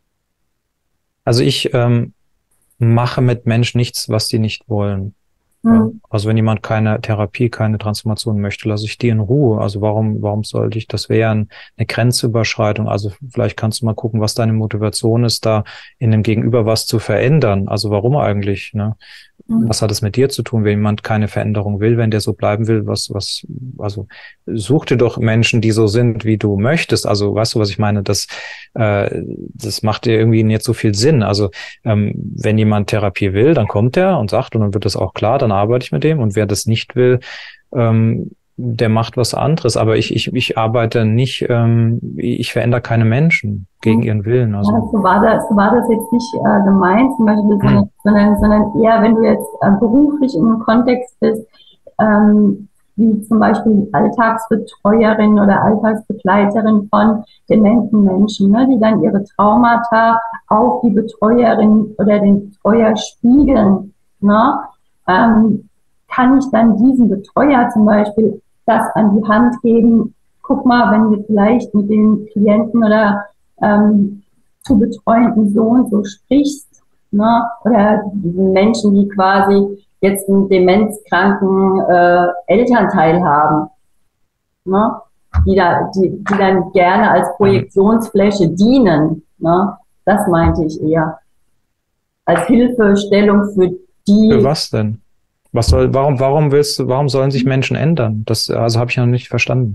Also ich mache mit Menschen nichts, was die nicht wollen. Also wenn jemand keine Therapie, keine Transformation möchte, lasse ich die in Ruhe. Also warum sollte ich, das wäre eine Grenzüberschreitung. Also vielleicht kannst du mal gucken, was deine Motivation ist, da in dem Gegenüber was zu verändern. Also warum eigentlich, ne? Was hat es mit dir zu tun, wenn jemand keine Veränderung will, wenn der so bleiben will, also such dir doch Menschen, die so sind, wie du möchtest. Also weißt du, was ich meine? Das macht dir irgendwie nicht so viel Sinn. Also wenn jemand Therapie will, dann kommt er und sagt, und dann wird das auch klar, dann arbeite ich mit dem. Und wer das nicht will, der macht was anderes. Aber ich arbeite nicht, ich verändere keine Menschen gegen ihren Willen. Also. Ja, so war das jetzt nicht gemeint, zum Beispiel, sondern eher, wenn du jetzt beruflich in einem Kontext bist, wie zum Beispiel Alltagsbetreuerin oder Alltagsbegleiterin von dementen Menschen, ne, die dann ihre Traumata auf die Betreuerin oder den Betreuer spiegeln, ne, kann ich dann diesem Betreuer zum Beispiel das an die Hand geben, guck mal, wenn du vielleicht mit den Klienten oder zu betreuenden Sohn so sprichst, ne, oder diesen Menschen, die quasi jetzt einen demenzkranken Elternteil haben, ne, die dann gerne als Projektionsfläche dienen, ne, das meinte ich eher. Als Hilfestellung für die. Für was denn? Warum sollen sich Menschen ändern? Das habe ich noch nicht verstanden.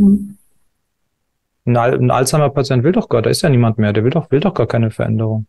Ein Alzheimer-Patient will doch gar, da ist ja niemand mehr, der will doch gar keine Veränderung.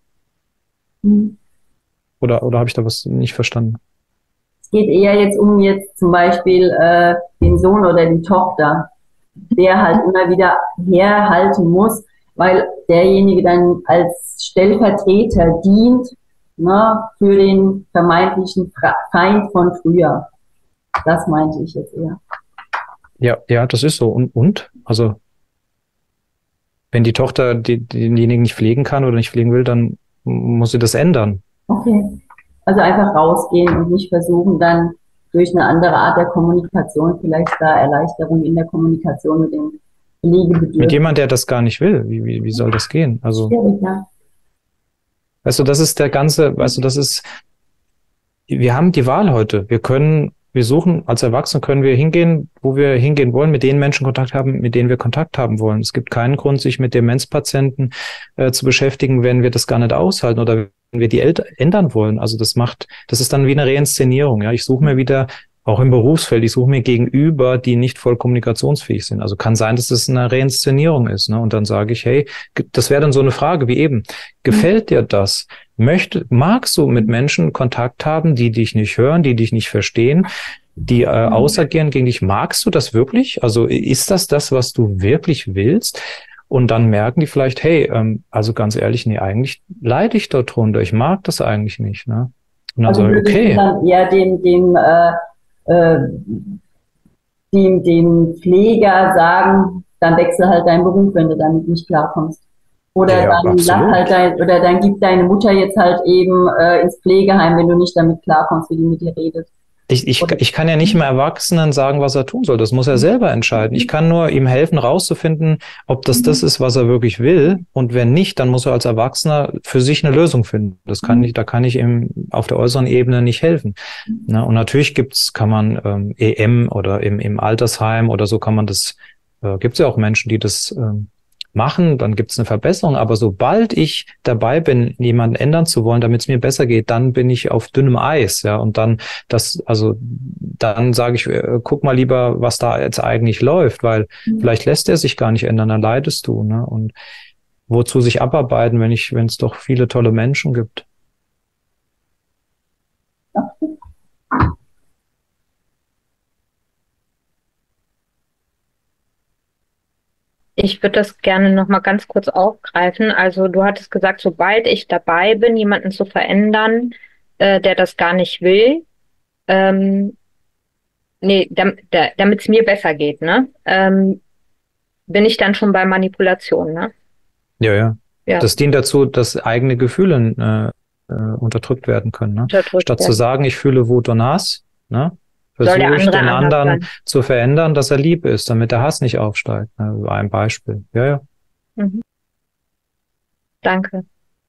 Oder habe ich da was nicht verstanden? Es geht eher jetzt um zum Beispiel den Sohn oder die Tochter, der halt immer wieder herhalten muss, weil derjenige dann als Stellvertreter dient, ne, für den vermeintlichen Feind von früher. Das meinte ich jetzt eher. Ja, das ist so. Und? Also, wenn die Tochter denjenigen nicht pflegen kann oder nicht pflegen will, dann muss sie das ändern. Okay. Also einfach rausgehen und nicht versuchen, dann durch eine andere Art der Kommunikation vielleicht da Erleichterung in der Kommunikation mit dem Pflegebedürftigen. Mit jemandem, der das gar nicht will. Wie soll das gehen? Also, schwierig, ja. Weißt du, wir haben die Wahl heute. Wir suchen, als Erwachsene können wir hingehen, wo wir hingehen wollen, mit den Menschen Kontakt haben, mit denen wir Kontakt haben wollen. Es gibt keinen Grund, sich mit Demenzpatienten zu beschäftigen, wenn wir das gar nicht aushalten oder wenn wir die ändern wollen. Also das ist dann wie eine Reinszenierung. Ja, ich suche mir wieder, auch im Berufsfeld, ich suche mir Gegenüber, die nicht voll kommunikationsfähig sind. Also kann sein, dass das eine Reinszenierung ist, ne? Und dann sage ich, hey, das wäre dann so eine Frage wie eben, gefällt dir das? Magst du mit Menschen Kontakt haben, die dich nicht hören, die dich nicht verstehen, die ausagieren gegen dich? Magst du das wirklich? Also ist das, was du wirklich willst? Und dann merken die vielleicht, hey, also ganz ehrlich, nee, eigentlich leide ich dort drunter. Ich mag das eigentlich nicht, ne? Und dann also sage ich, okay. Dann eher dem Pfleger sagen, dann wechsel halt deinen Beruf, wenn du damit nicht klarkommst. Oder Ja, dann absolut. dann gib deine Mutter jetzt halt eben ins Pflegeheim, wenn du nicht damit klarkommst, wie die mit dir redet. Ich kann ja nicht mehr Erwachsenen sagen, was er tun soll. Das muss er selber entscheiden. Ich kann nur ihm helfen, rauszufinden, ob das ist, was er wirklich will. Und wenn nicht, dann muss er als Erwachsener für sich eine Lösung finden. Da kann ich ihm auf der äußeren Ebene nicht helfen. Na, und natürlich kann man EM oder im Altersheim oder so kann man das, gibt es ja auch Menschen, die das machen, dann gibt es eine Verbesserung. Aber sobald ich dabei bin, jemanden ändern zu wollen, damit es mir besser geht, dann bin ich auf dünnem Eis, ja. Und dann dann sage ich, guck mal lieber, was da jetzt eigentlich läuft, weil vielleicht lässt er sich gar nicht ändern, dann leidest du, ne? Und wozu sich abarbeiten, wenn es doch viele tolle Menschen gibt? Ich würde das gerne noch mal ganz kurz aufgreifen. Also du hattest gesagt, sobald ich dabei bin, jemanden zu verändern, der das gar nicht will, damit es mir besser geht, ne? Bin ich dann schon bei Manipulation, ne? Ja. Ja. Das dient dazu, dass eigene Gefühle unterdrückt werden können, ne? Statt zu sagen, ich fühle Wut und Hass, ne? Versuche ich den anderen zu verändern, dass er lieb ist, damit der Hass nicht aufsteigt. Ne? Ein Beispiel. Ja. Mhm. Danke.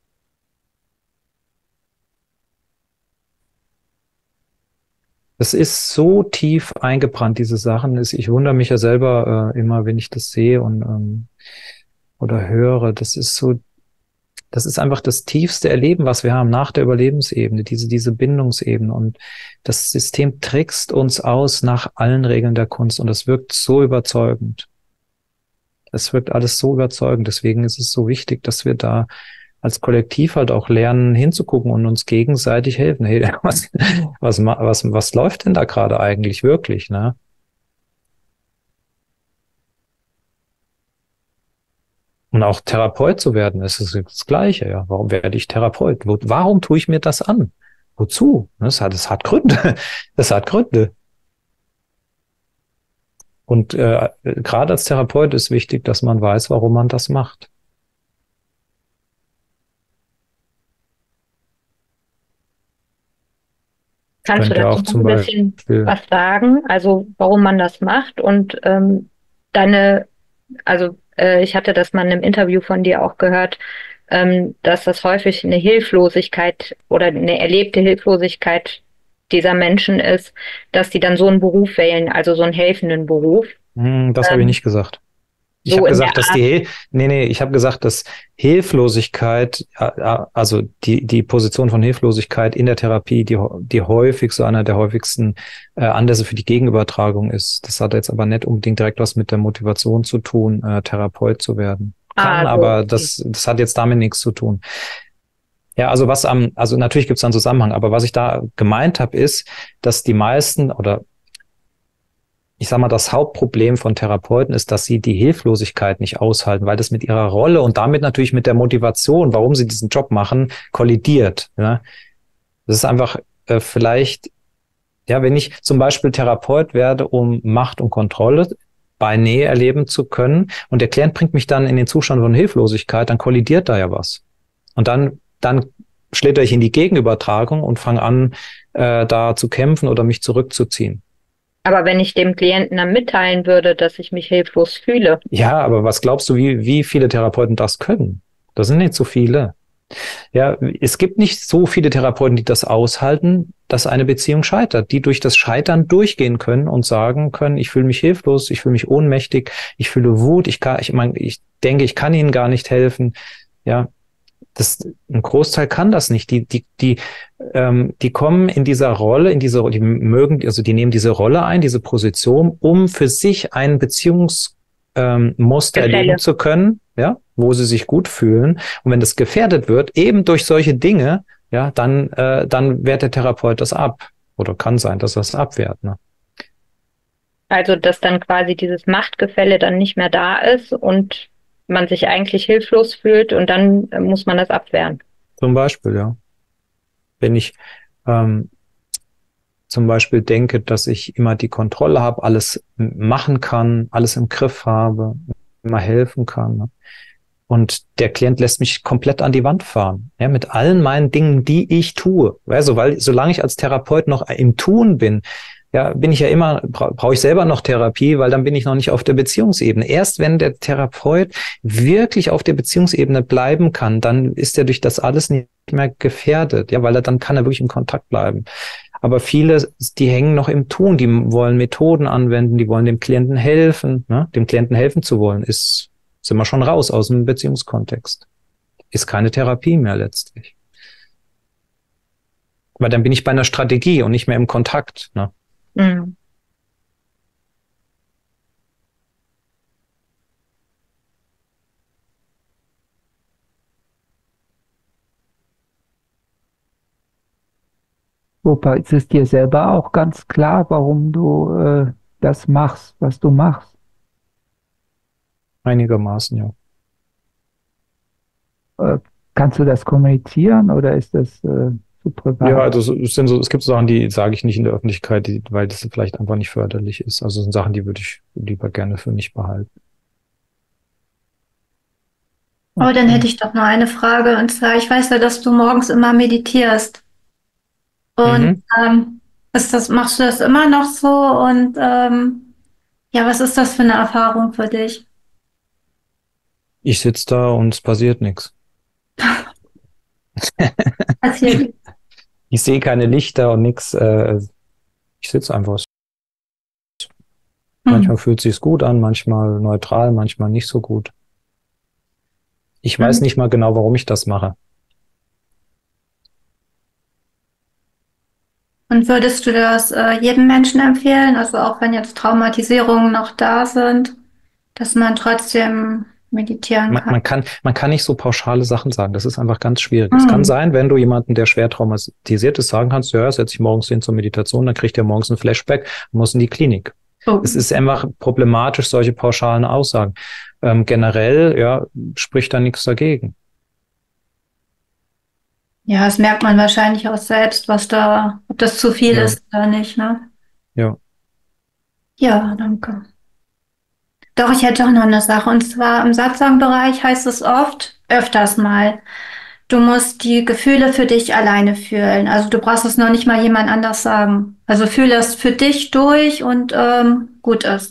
Das ist so tief eingebrannt, diese Sachen. Ich wundere mich ja selber immer, wenn ich das sehe oder höre. Das ist einfach das tiefste Erleben, was wir haben nach der Überlebensebene, diese Bindungsebene. Und das System trickst uns aus nach allen Regeln der Kunst. Und das wirkt so überzeugend. Es wirkt alles so überzeugend. Deswegen ist es so wichtig, dass wir da als Kollektiv halt auch lernen, hinzugucken und uns gegenseitig helfen. Hey, was läuft denn da gerade eigentlich wirklich, ne? Und auch Therapeut zu werden, ist das Gleiche, ja. Warum werde ich Therapeut? Warum tue ich mir das an? Wozu? Das hat Gründe. Das hat Gründe. Und gerade als Therapeut ist wichtig, dass man weiß, warum man das macht. Kannst du dazu auch ein bisschen was sagen? Also warum man das macht und ich hatte das mal in einem Interview von dir auch gehört, dass das häufig eine Hilflosigkeit oder eine erlebte Hilflosigkeit dieser Menschen ist, dass die dann so einen Beruf wählen, also so einen helfenden Beruf. Das habe ich nicht gesagt. Ich so habe gesagt, ich habe gesagt, dass Hilflosigkeit, also die Position von Hilflosigkeit in der Therapie, die häufig so einer der häufigsten Anlässe für die Gegenübertragung ist. Das hat jetzt aber nicht unbedingt direkt was mit der Motivation zu tun, Therapeut zu werden. Aber das hat jetzt damit nichts zu tun. Ja, also natürlich gibt es einen Zusammenhang, aber was ich da gemeint habe, ist, dass die meisten oder ich sag mal, das Hauptproblem von Therapeuten ist, dass sie die Hilflosigkeit nicht aushalten, weil das mit ihrer Rolle und damit natürlich mit der Motivation, warum sie diesen Job machen, kollidiert. Ja? Das ist einfach vielleicht, ja, wenn ich zum Beispiel Therapeut werde, um Macht und Kontrolle bei Nähe erleben zu können und der Klient bringt mich dann in den Zustand von Hilflosigkeit, dann kollidiert da ja was. Und dann schlitter ich in die Gegenübertragung und fange an, da zu kämpfen oder mich zurückzuziehen. Aber wenn ich dem Klienten dann mitteilen würde, dass ich mich hilflos fühle. Ja, aber was glaubst du, wie viele Therapeuten das können? Das sind nicht so viele. Ja, es gibt nicht so viele Therapeuten, die das aushalten, dass eine Beziehung scheitert, die durch das Scheitern durchgehen können und sagen können, ich fühle mich hilflos, ich fühle mich ohnmächtig, ich fühle Wut, ich denke, ich kann ihnen gar nicht helfen. Ja, ein Großteil kann das nicht. Die kommen in dieser Rolle, die nehmen diese Rolle ein, diese Position, um für sich ein Beziehungsmuster erleben zu können, ja, wo sie sich gut fühlen. Und wenn das gefährdet wird, eben durch solche Dinge, ja, dann wehrt der Therapeut das ab. Oder kann sein, dass er es abwehrt, ne? Also, dass dann quasi dieses Machtgefälle dann nicht mehr da ist und man sich eigentlich hilflos fühlt und dann muss man das abwehren. Zum Beispiel, ja. Wenn ich zum Beispiel denke, dass ich immer die Kontrolle habe, alles machen kann, alles im Griff habe, immer helfen kann, ne? Und der Klient lässt mich komplett an die Wand fahren, ja, mit allen meinen Dingen, die ich tue. Also, weil solange ich als Therapeut noch im Tun bin, ja, bin ich ja immer, brauche ich selber noch Therapie, weil dann bin ich noch nicht auf der Beziehungsebene. Erst wenn der Therapeut wirklich auf der Beziehungsebene bleiben kann, dann ist er durch das alles nicht mehr gefährdet, ja, weil dann kann er wirklich im Kontakt bleiben. Aber viele, die hängen noch im Tun, die wollen Methoden anwenden, die wollen dem Klienten helfen, ne? Dem Klienten helfen zu wollen, ist Sind wir schon raus aus dem Beziehungskontext. Ist keine Therapie mehr letztlich. Weil dann bin ich bei einer Strategie und nicht mehr im Kontakt. Ne? Mhm. Super, ist es dir selber auch ganz klar, warum du das machst, was du machst? Einigermaßen, ja. Kannst du das kommunizieren oder ist das zu privat? Ja, also es gibt so Sachen, die sage ich nicht in der Öffentlichkeit, weil das vielleicht einfach nicht förderlich ist. Also es sind Sachen, die würde ich lieber gerne für mich behalten. Aber dann hätte ich doch noch eine Frage. Und zwar, ich weiß ja, dass du morgens immer meditierst. Und machst du das immer noch so? Und ja, was ist das für eine Erfahrung für dich? Ich sitze da und es passiert nichts. Erzähl. Ich sehe keine Lichter und nichts. Ich sitze einfach. Manchmal fühlt es sich gut an, manchmal neutral, manchmal nicht so gut. Ich weiß nicht mal genau, warum ich das mache. Und würdest du das jedem Menschen empfehlen, also auch wenn jetzt Traumatisierungen noch da sind, dass man trotzdem meditieren kann? Man kann nicht so pauschale Sachen sagen. Das ist einfach ganz schwierig. Es kann sein, wenn du jemanden, der schwer traumatisiert ist, sagen kannst, ja, setz dich morgens hin zur Meditation, dann kriegt er morgens ein Flashback und muss in die Klinik. Es ist einfach problematisch, solche pauschalen Aussagen. Generell, ja, spricht da nichts dagegen. Ja, das merkt man wahrscheinlich auch selbst, ob das zu viel ist oder nicht, ne? Ja. Ja, danke. Doch, ich hätte auch noch eine Sache. Und zwar im Satsang-Bereich heißt es öfters mal, du musst die Gefühle für dich alleine fühlen. Also du brauchst es noch nicht mal jemand anders sagen. Also fühle es für dich durch und gut ist.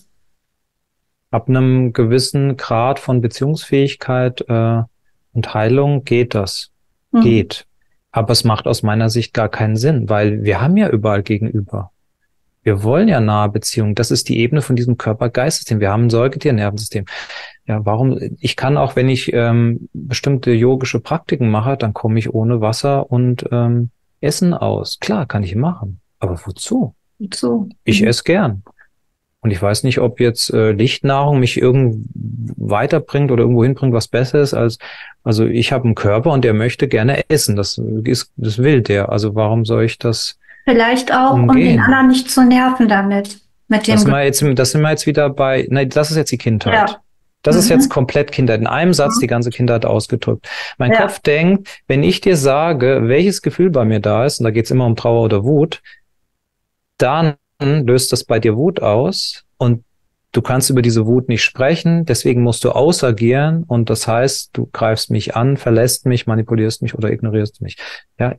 Ab einem gewissen Grad von Beziehungsfähigkeit und Heilung geht das. Geht. Aber es macht aus meiner Sicht gar keinen Sinn, weil wir haben ja überall Gegenüber. Wir wollen ja nahe Beziehungen. Das ist die Ebene von diesem Körper-Geist-System. Wir haben ein Säugetier-Nervensystem. Ja, ich kann auch, wenn ich bestimmte yogische Praktiken mache, dann komme ich ohne Wasser und Essen aus. Klar, kann ich machen. Aber wozu? Wozu? Ich esse gern. Und ich weiß nicht, ob jetzt Lichtnahrung mich weiterbringt oder irgendwo hinbringt, was besser ist also ich habe einen Körper und der möchte gerne essen. Das will der. Also warum soll ich das vielleicht auch, um den anderen nicht zu nerven damit. Das sind wir jetzt wieder bei, nein, das ist jetzt die Kindheit. Ja. Das ist jetzt komplett Kindheit. In einem Satz die ganze Kindheit ausgedrückt. Mein Kopf denkt, wenn ich dir sage, welches Gefühl bei mir da ist, und da geht es immer um Trauer oder Wut, dann löst das bei dir Wut aus und du kannst über diese Wut nicht sprechen, deswegen musst du ausagieren und das heißt, du greifst mich an, verlässt mich, manipulierst mich oder ignorierst mich. Ja,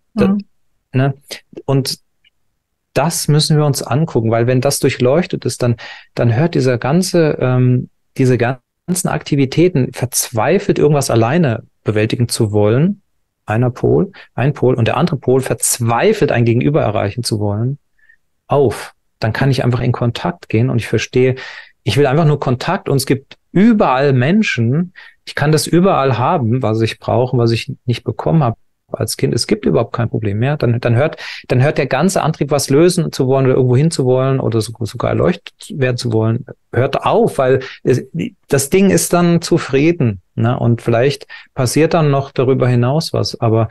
ne? Und das müssen wir uns angucken, weil wenn das durchleuchtet ist, dann hört diese ganzen Aktivitäten, verzweifelt irgendwas alleine bewältigen zu wollen, ein Pol, und der andere Pol verzweifelt ein Gegenüber erreichen zu wollen, auf. Dann kann ich einfach in Kontakt gehen und ich verstehe, ich will einfach nur Kontakt und es gibt überall Menschen, ich kann das überall haben, was ich brauche, was ich nicht bekommen habe als Kind. Es gibt überhaupt kein Problem mehr. Dann hört der ganze Antrieb, was lösen zu wollen oder irgendwo hin zu wollen oder sogar erleuchtet werden zu wollen, hört auf, weil das Ding ist dann zufrieden. Ne? Und vielleicht passiert dann noch darüber hinaus was, aber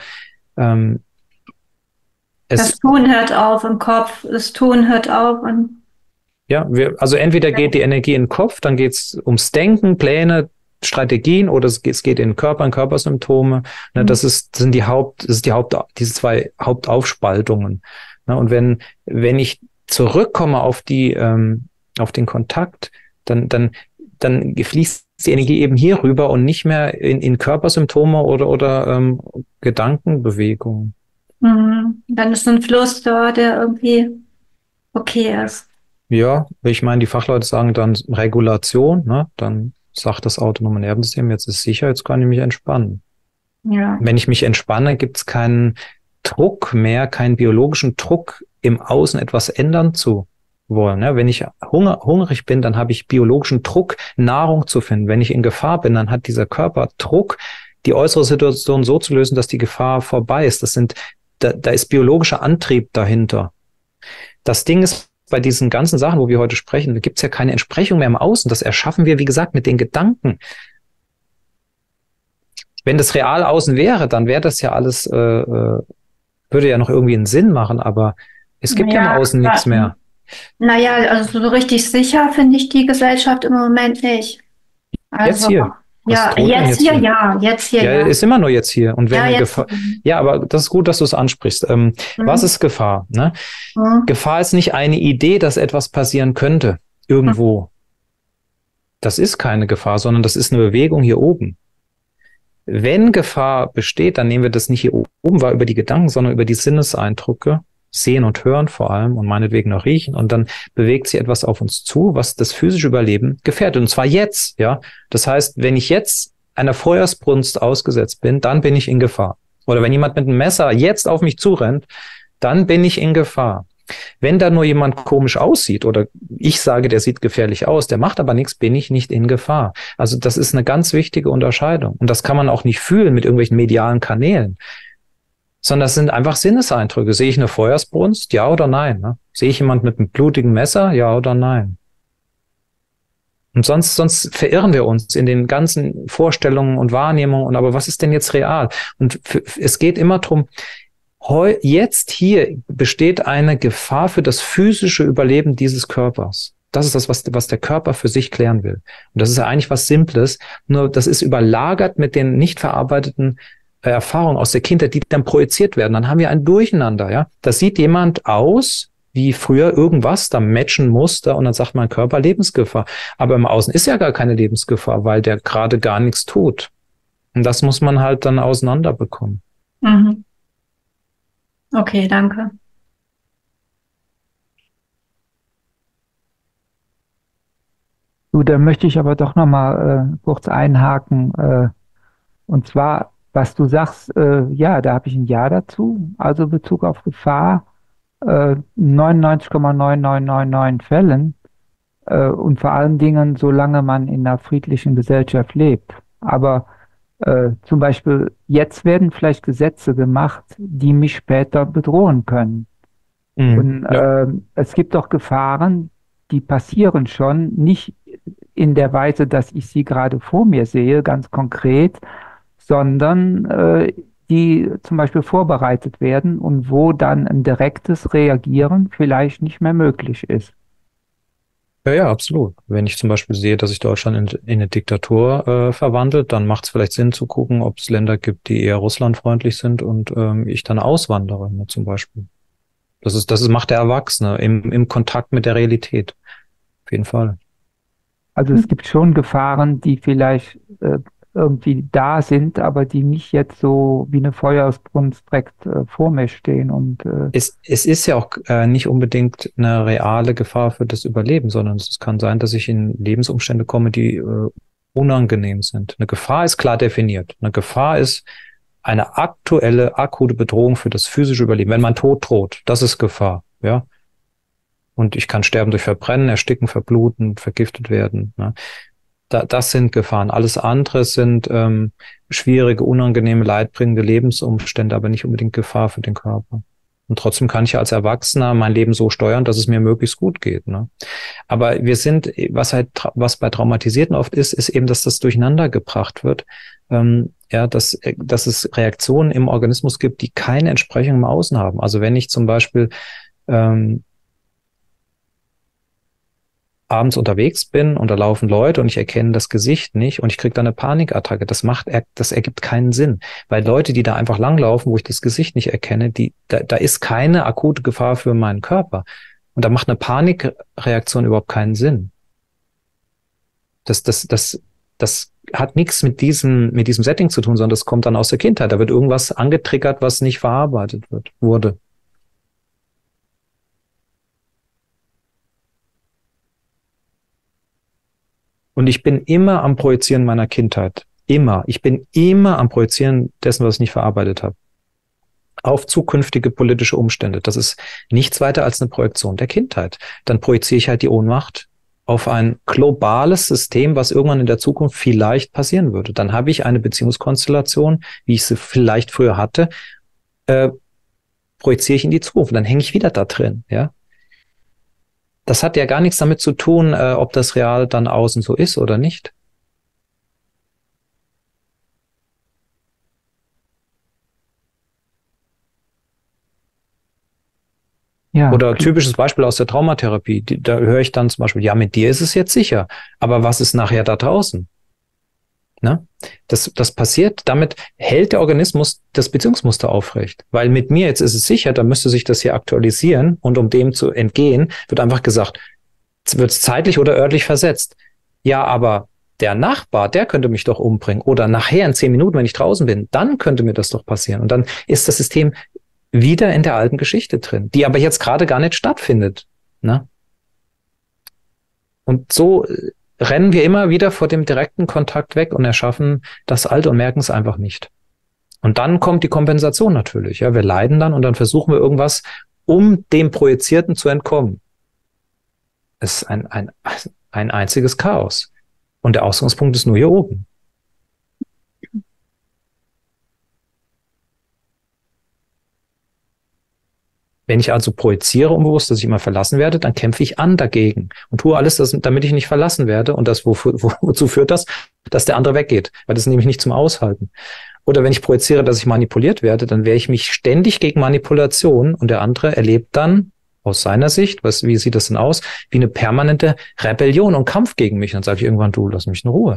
das Tun hört auf im Kopf, das Tun hört auf. Also entweder geht die Energie in den Kopf, dann geht es ums Denken, Pläne, Strategien, oder es geht in den Körper, in Körpersymptome. Ne, das ist diese zwei Hauptaufspaltungen. Ne, und wenn ich zurückkomme auf den Kontakt, dann fließt die Energie eben hier rüber und nicht mehr in Körpersymptome oder Gedankenbewegungen. Dann ist ein Fluss da, der irgendwie okay ist. Ja, ich meine, die Fachleute sagen dann Regulation, ne? Dann sagt das autonome Nervensystem, jetzt ist sicher, jetzt kann ich mich entspannen. Ja. Wenn ich mich entspanne, gibt es keinen Druck mehr, keinen biologischen Druck im Außen etwas ändern zu wollen. Ja, wenn ich hungrig bin, dann habe ich biologischen Druck, Nahrung zu finden. Wenn ich in Gefahr bin, dann hat dieser Körper Druck, die äußere Situation so zu lösen, dass die Gefahr vorbei ist. Da ist biologischer Antrieb dahinter. Das Ding ist, bei diesen ganzen Sachen, wo wir heute sprechen, gibt es ja keine Entsprechung mehr im Außen. Das erschaffen wir, wie gesagt, mit den Gedanken. Wenn das real außen wäre, dann wäre das ja alles, würde ja noch irgendwie einen Sinn machen, aber es gibt ja im Außen nichts mehr. Naja, also so richtig sicher finde ich die Gesellschaft im Moment nicht. Also, Jetzt hier. Ja, jetzt hier, ja. Ja, ist immer nur jetzt hier. Und wenn Ja, Gefahr, ja, aber das ist gut, dass du es ansprichst. Was ist Gefahr? Ne? Gefahr ist nicht eine Idee, dass etwas passieren könnte irgendwo. Das ist keine Gefahr, sondern das ist eine Bewegung hier oben. Wenn Gefahr besteht, dann nehmen wir das nicht hier oben wahr über die Gedanken, sondern über die Sinneseindrücke, sehen und hören vor allem und meinetwegen noch riechen. Und dann bewegt sich etwas auf uns zu, was das physische Überleben gefährdet. Und zwar jetzt, ja. Das heißt, wenn ich jetzt einer Feuersbrunst ausgesetzt bin, dann bin ich in Gefahr. Oder wenn jemand mit einem Messer jetzt auf mich zurennt, dann bin ich in Gefahr. Wenn da nur jemand komisch aussieht oder ich sage, der sieht gefährlich aus, der macht aber nichts, bin ich nicht in Gefahr. Also das ist eine ganz wichtige Unterscheidung. Und das kann man auch nicht fühlen mit irgendwelchen medialen Kanälen, sondern das sind einfach Sinneseindrücke. Sehe ich eine Feuersbrunst? Ja oder nein? Ne? Sehe ich jemand mit einem blutigen Messer? Ja oder nein? Und sonst verirren wir uns in den ganzen Vorstellungen und Wahrnehmungen. Und aber was ist denn jetzt real? Und es geht immer darum, jetzt hier besteht eine Gefahr für das physische Überleben dieses Körpers. Das ist das, was der Körper für sich klären will. Und das ist ja eigentlich was Simples, nur das ist überlagert mit den nicht verarbeiteten Erfahrungen aus der Kindheit, die dann projiziert werden. Dann haben wir ein Durcheinander, ja. Da sieht jemand aus wie früher irgendwas, da matchen Muster und dann sagt mein Körper Lebensgefahr. Aber im Außen ist ja gar keine Lebensgefahr, weil der gerade gar nichts tut. Und das muss man halt dann auseinanderbekommen. Mhm. Okay, danke. Du, da möchte ich aber doch nochmal kurz einhaken. Und zwar, was du sagst, ja, da habe ich ein Ja dazu. Also Bezug auf Gefahr, 99,9999 Fällen und vor allen Dingen, solange man in einer friedlichen Gesellschaft lebt. Aber zum Beispiel, jetzt werden vielleicht Gesetze gemacht, die mich später bedrohen können. Und es gibt auch Gefahren, die passieren schon, nicht in der Weise, dass ich sie gerade vor mir sehe, ganz konkret, sondern die zum Beispiel vorbereitet werden und wo dann ein direktes Reagieren vielleicht nicht mehr möglich ist. Ja, absolut. Wenn ich zum Beispiel sehe, dass sich Deutschland in eine Diktatur verwandelt, dann macht es vielleicht Sinn zu gucken, ob es Länder gibt, die eher russlandfreundlich sind und ich dann auswandere, ne, zum Beispiel. Das ist Macht der Erwachsene im Kontakt mit der Realität. Auf jeden Fall. Also es gibt schon Gefahren, die vielleicht irgendwie da sind, aber die nicht jetzt so wie eine Feuersbrunst direkt vor mir stehen. Und es ist ja auch nicht unbedingt eine reale Gefahr für das Überleben, sondern es kann sein, dass ich in Lebensumstände komme, die unangenehm sind. Eine Gefahr ist klar definiert. Eine Gefahr ist eine aktuelle, akute Bedrohung für das physische Überleben. Wenn mein Tod droht, das ist Gefahr, ja. Und ich kann sterben durch Verbrennen, Ersticken, Verbluten, vergiftet werden. Ne? Das sind Gefahren. Alles andere sind schwierige, unangenehme, leidbringende Lebensumstände, aber nicht unbedingt Gefahr für den Körper. Und trotzdem kann ich ja als Erwachsener mein Leben so steuern, dass es mir möglichst gut geht. Ne? Aber was bei Traumatisierten oft ist eben, dass das durcheinander gebracht wird. Dass es Reaktionen im Organismus gibt, die keine Entsprechung im Außen haben. Also wenn ich zum Beispiel abends unterwegs bin und da laufen Leute und ich erkenne das Gesicht nicht und ich kriege dann eine Panikattacke. Das ergibt keinen Sinn. Weil Leute, die da einfach langlaufen, wo ich das Gesicht nicht erkenne, da ist keine akute Gefahr für meinen Körper. Und da macht eine Panikreaktion überhaupt keinen Sinn. Das hat nichts mit diesem Setting zu tun, sondern das kommt dann aus der Kindheit. Da wird irgendwas angetriggert, was nicht verarbeitet wurde. Und ich bin immer am Projizieren meiner Kindheit. Immer. Ich bin immer am Projizieren dessen, was ich nicht verarbeitet habe. auf zukünftige politische Umstände. Das ist nichts weiter als eine Projektion der Kindheit. Dann projiziere ich halt die Ohnmacht auf ein globales System, was irgendwann in der Zukunft vielleicht passieren würde. Dann habe ich eine Beziehungskonstellation, wie ich sie vielleicht früher hatte, projiziere ich in die Zukunft. Dann hänge ich wieder da drin, ja. Das hat ja gar nichts damit zu tun, ob das real dann außen so ist oder nicht. Ja, Oder typisches Beispiel aus der Traumatherapie. Da höre ich dann zum Beispiel, ja, mit dir ist es jetzt sicher, aber was ist nachher da draußen? Ne? Das passiert, damit hält der Organismus das Beziehungsmuster aufrecht. Weil mit mir jetzt ist es sicher, dann müsste sich das hier aktualisieren und um dem zu entgehen, wird einfach gesagt, wird es zeitlich oder örtlich versetzt. Ja, aber der Nachbar, der könnte mich doch umbringen. Oder nachher in 10 Minuten, wenn ich draußen bin, dann könnte mir das doch passieren. Und dann ist das System wieder in der alten Geschichte drin, die aber jetzt gerade gar nicht stattfindet. Ne? Und so rennen wir immer wieder vor dem direkten Kontakt weg und erschaffen das Alte und merken es einfach nicht. Und dann kommt die Kompensation natürlich. Ja, wir leiden dann und dann versuchen wir irgendwas, um dem Projizierten zu entkommen. Es ist ein einziges Chaos. Und der Ausgangspunkt ist nur hier oben. Wenn ich also projiziere unbewusst, dass ich immer verlassen werde, dann kämpfe ich an dagegen und tue alles, damit ich nicht verlassen werde. Und das wozu führt das? Dass der andere weggeht, weil das ist nämlich nicht zum Aushalten. Oder wenn ich projiziere, dass ich manipuliert werde, dann wehre ich mich ständig gegen Manipulation und der andere erlebt dann aus seiner Sicht, wie sieht das denn aus, wie eine permanente Rebellion und Kampf gegen mich. Und dann sage ich irgendwann, du, lass mich in Ruhe.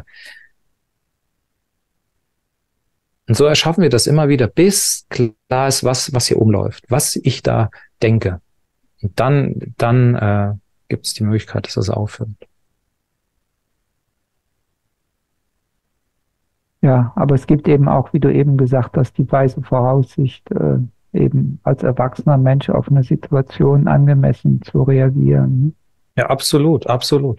Und so erschaffen wir das immer wieder, bis klar ist, was hier umläuft, was ich da denke. Und dann gibt es die Möglichkeit, dass das aufhört. ja, aber es gibt eben auch, wie du eben gesagt hast, die weise Voraussicht, eben als erwachsener Mensch auf eine Situation angemessen zu reagieren. Ja, absolut, absolut.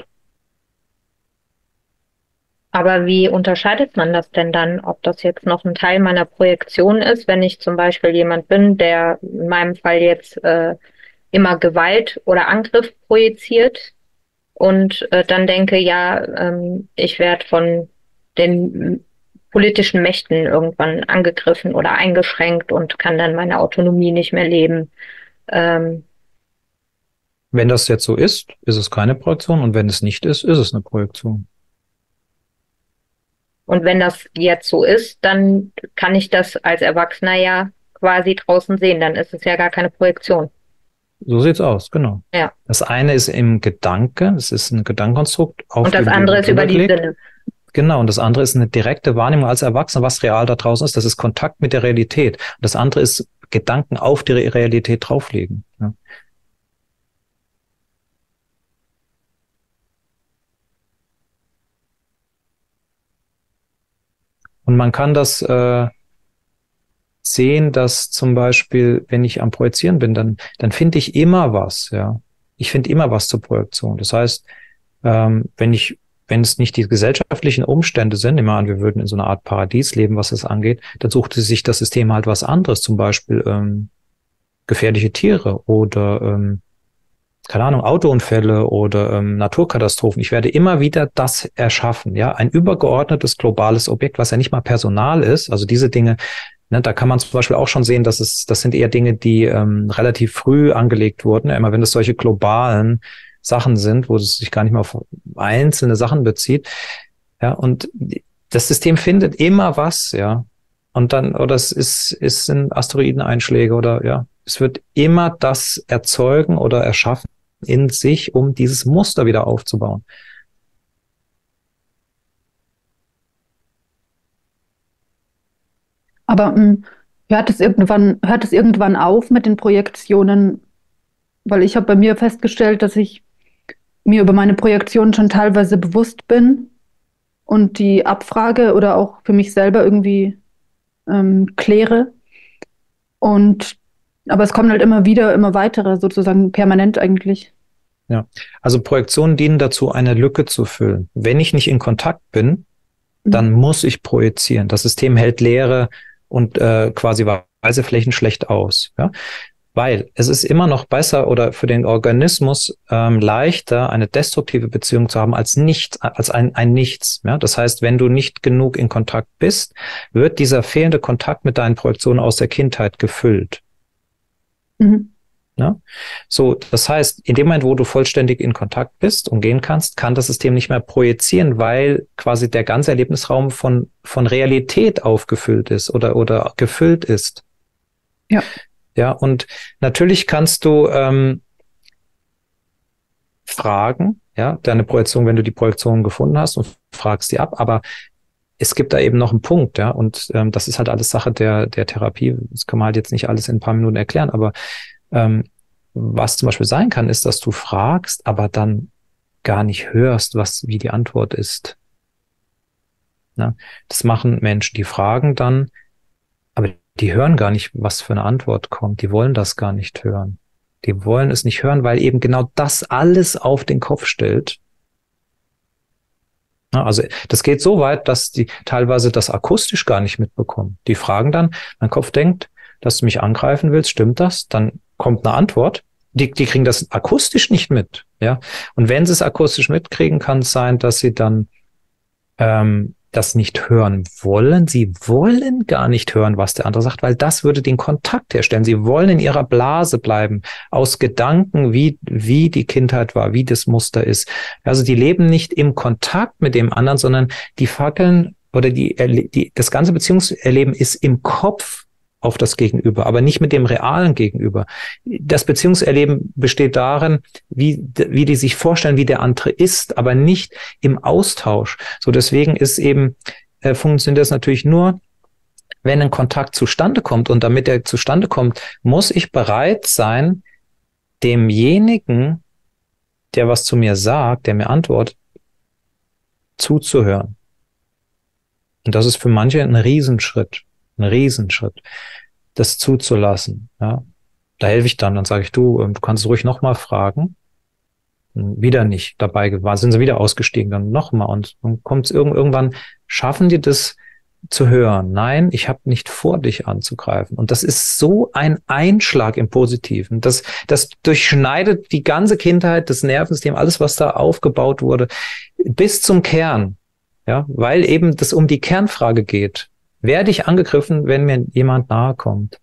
Aber wie unterscheidet man das denn dann, ob das jetzt noch ein Teil meiner Projektion ist, wenn ich zum Beispiel jemand bin, der in meinem Fall jetzt immer Gewalt oder Angriff projiziert und dann denke, ja, ich werde von den politischen Mächten irgendwann angegriffen oder eingeschränkt und kann dann meine Autonomie nicht mehr leben. Wenn das jetzt so ist es keine Projektion und wenn es nicht ist es eine Projektion. Und wenn das jetzt so ist, dann kann ich das als Erwachsener ja quasi draußen sehen. Dann ist es ja gar keine Projektion. So sieht's aus, genau. Ja. Das eine ist im Gedanke, es ist ein Gedankenkonstrukt. Und das andere ist über die Sinne. Genau, und das andere ist eine direkte Wahrnehmung als Erwachsener, was real da draußen ist. Das ist Kontakt mit der Realität. Und das andere ist Gedanken auf die Realität drauflegen. Ja. Und man kann das sehen, dass zum Beispiel, wenn ich am Projizieren bin, dann finde ich immer was, ja. Ich finde immer was zur Projektion. Das heißt, wenn es nicht die gesellschaftlichen Umstände sind, nehmen wir an, wir würden in so einer Art Paradies leben, was das angeht, dann sucht sich das System halt was anderes, zum Beispiel gefährliche Tiere oder keine Ahnung, Autounfälle oder Naturkatastrophen. Ich werde immer wieder das erschaffen, ja, ein übergeordnetes globales Objekt, was ja nicht mal Personal ist. Also diese Dinge, ne, da kann man zum Beispiel auch schon sehen, das sind eher Dinge, die relativ früh angelegt wurden. Immer wenn es solche globalen Sachen sind, wo es sich gar nicht mehr auf einzelne Sachen bezieht. Ja, und das System findet immer was, ja. Und dann, oder es sind Asteroideneinschläge oder ja, es wird immer das erzeugen oder erschaffen in sich, um dieses Muster wieder aufzubauen. Aber hört es irgendwann auf mit den Projektionen? Weil ich habe bei mir festgestellt, dass ich mir über meine Projektionen schon teilweise bewusst bin und die abfrage oder auch für mich selber irgendwie kläre. Aber es kommen halt immer wieder, immer weitere, sozusagen permanent eigentlich. Ja, also Projektionen dienen dazu, eine Lücke zu füllen. Wenn ich nicht in Kontakt bin, dann muss ich projizieren. Das System hält Leere und quasi Speiseflächen schlecht aus. Ja? Weil es ist immer noch besser oder für den Organismus leichter, eine destruktive Beziehung zu haben als nichts, als ein Nichts. Ja? Das heißt, wenn du nicht genug in Kontakt bist, wird dieser fehlende Kontakt mit deinen Projektionen aus der Kindheit gefüllt. Mhm. Ja? So, das heißt, in dem Moment, wo du vollständig in Kontakt bist und gehen kannst, kann das System nicht mehr projizieren, weil quasi der ganze Erlebnisraum von Realität aufgefüllt ist oder gefüllt ist. Ja. Ja, und natürlich kannst du fragen, ja, deine Projektion, wenn du die Projektion gefunden hast und fragst die ab, aber es gibt da eben noch einen Punkt, ja, und das ist halt alles Sache der Therapie. Das kann man halt jetzt nicht alles in ein paar Minuten erklären, aber was zum Beispiel sein kann, ist, dass du fragst, aber dann gar nicht hörst, wie die Antwort ist. Ja, das machen Menschen, die fragen dann, aber die hören gar nicht, was für eine Antwort kommt. Die wollen das gar nicht hören. Die wollen es nicht hören, weil eben genau das alles auf den Kopf stellt. Ja, also das geht so weit, dass die teilweise das akustisch gar nicht mitbekommen. Die fragen dann, mein Kopf denkt, dass du mich angreifen willst, stimmt das? Dann kommt eine Antwort. Die kriegen das akustisch nicht mit. Ja, und wenn sie es akustisch mitkriegen, kann es sein, dass sie dann das nicht hören wollen. Sie wollen gar nicht hören, was der andere sagt, weil das würde den Kontakt herstellen. Sie wollen in ihrer Blase bleiben, aus Gedanken, wie die Kindheit war, wie das Muster ist. Also die leben nicht im Kontakt mit dem anderen, sondern die fackeln oder das ganze Beziehungserleben ist im Kopf auf das Gegenüber, aber nicht mit dem realen Gegenüber. Das Beziehungserleben besteht darin, wie die sich vorstellen, wie der andere ist, aber nicht im Austausch. So deswegen ist eben, funktioniert das natürlich nur, wenn ein Kontakt zustande kommt. Und damit er zustande kommt, muss ich bereit sein, demjenigen, der was zu mir sagt, der mir antwortet, zuzuhören. Und das ist für manche ein Riesenschritt, das zuzulassen. Ja, da helfe ich dann sage ich, du kannst ruhig nochmal fragen. Wieder nicht dabei gewesen, sind sie wieder ausgestiegen, dann nochmal. Und dann kommt es irgendwann, schaffen die das zu hören. Nein, ich habe nicht vor, dich anzugreifen. Und das ist so ein Einschlag im Positiven. Das durchschneidet die ganze Kindheit, das Nervensystem, alles, was da aufgebaut wurde, bis zum Kern. Ja, weil eben das um die Kernfrage geht. Werde ich angegriffen, wenn mir jemand nahe kommt?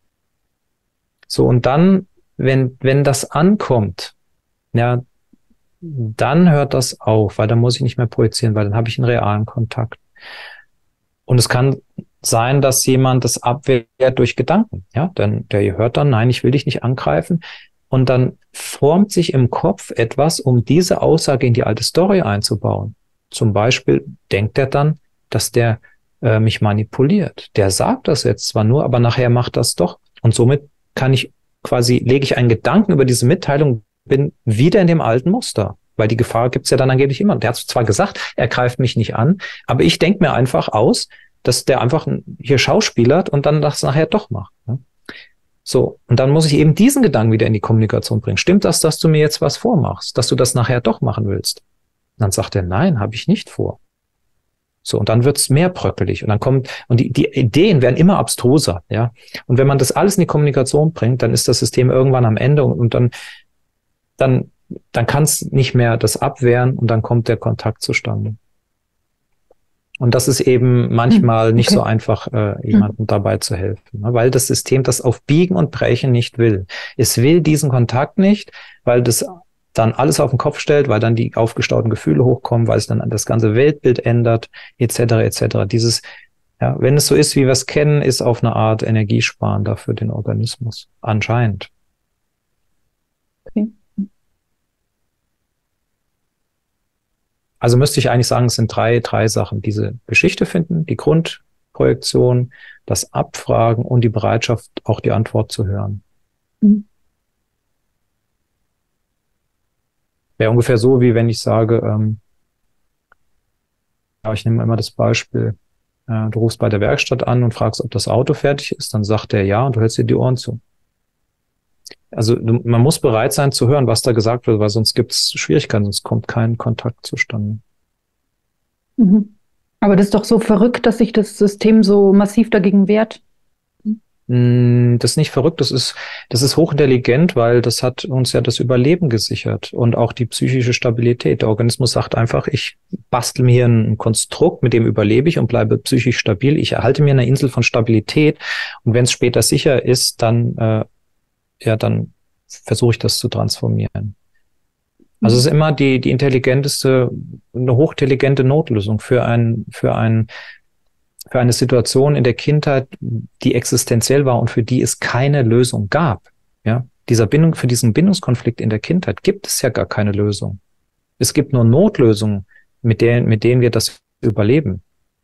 So, und dann, wenn das ankommt, ja, dann hört das auf, weil dann muss ich nicht mehr projizieren, weil dann habe ich einen realen Kontakt. Und es kann sein, dass jemand das abwehrt durch Gedanken. Ja, denn der hört dann, nein, ich will dich nicht angreifen. Und dann formt sich im Kopf etwas, um diese Aussage in die alte Story einzubauen. Zum Beispiel denkt er dann, dass der mich manipuliert. Der sagt das jetzt zwar nur, aber nachher macht das doch. Und somit lege ich einen Gedanken über diese Mitteilung, bin wieder in dem alten Muster. Weil die Gefahr gibt's ja dann angeblich immer. Der hat zwar gesagt, er greift mich nicht an, aber ich denke mir einfach aus, dass der einfach hier schauspielert und dann das nachher doch macht. Ne? So, und dann muss ich eben diesen Gedanken wieder in die Kommunikation bringen. Stimmt das, dass du mir jetzt was vormachst, dass du das nachher doch machen willst? Und dann sagt er, nein, habe ich nicht vor. So, und dann wird's mehr bröckelig. Und dann die Ideen werden immer abstruser, ja. Und wenn man das alles in die Kommunikation bringt, dann ist das System irgendwann am Ende und dann kann es nicht mehr das abwehren und dann kommt der Kontakt zustande. Und das ist eben manchmal nicht so einfach, jemandem dabei zu helfen, ne? Weil das System das auf Biegen und Brechen nicht will. Es will diesen Kontakt nicht, weil das dann alles auf den Kopf stellt, weil dann die aufgestauten Gefühle hochkommen, weil es dann das ganze Weltbild ändert, etc., etc. Wenn es so ist, wie wir es kennen, ist auf eine Art energiesparender für den Organismus. Anscheinend. Okay. Also müsste ich eigentlich sagen, es sind drei Sachen. Diese Geschichte finden, die Grundprojektion, das Abfragen und die Bereitschaft, auch die Antwort zu hören. Mhm. Wäre ungefähr so, wie wenn ich sage, ich nehme immer das Beispiel, du rufst bei der Werkstatt an und fragst, ob das Auto fertig ist, dann sagt der ja und du hältst dir die Ohren zu. Also man muss bereit sein zu hören, was da gesagt wird, weil sonst gibt es Schwierigkeiten, sonst kommt kein Kontakt zustande. Mhm. Aber das ist doch so verrückt, dass sich das System so massiv dagegen wehrt. Das ist nicht verrückt, das ist hochintelligent, weil das hat uns ja das Überleben gesichert und auch die psychische Stabilität. Der Organismus sagt einfach, ich bastel mir ein Konstrukt, mit dem überlebe ich und bleibe psychisch stabil. Ich erhalte mir eine Insel von Stabilität und wenn es später sicher ist, dann dann versuche ich das zu transformieren. Also es ist immer die intelligenteste, eine hochintelligente Notlösung für eine Situation in der Kindheit, die existenziell war und für die es keine Lösung gab. Ja, für diesen Bindungskonflikt in der Kindheit gibt es ja gar keine Lösung. Es gibt nur Notlösungen, mit denen wir das überleben.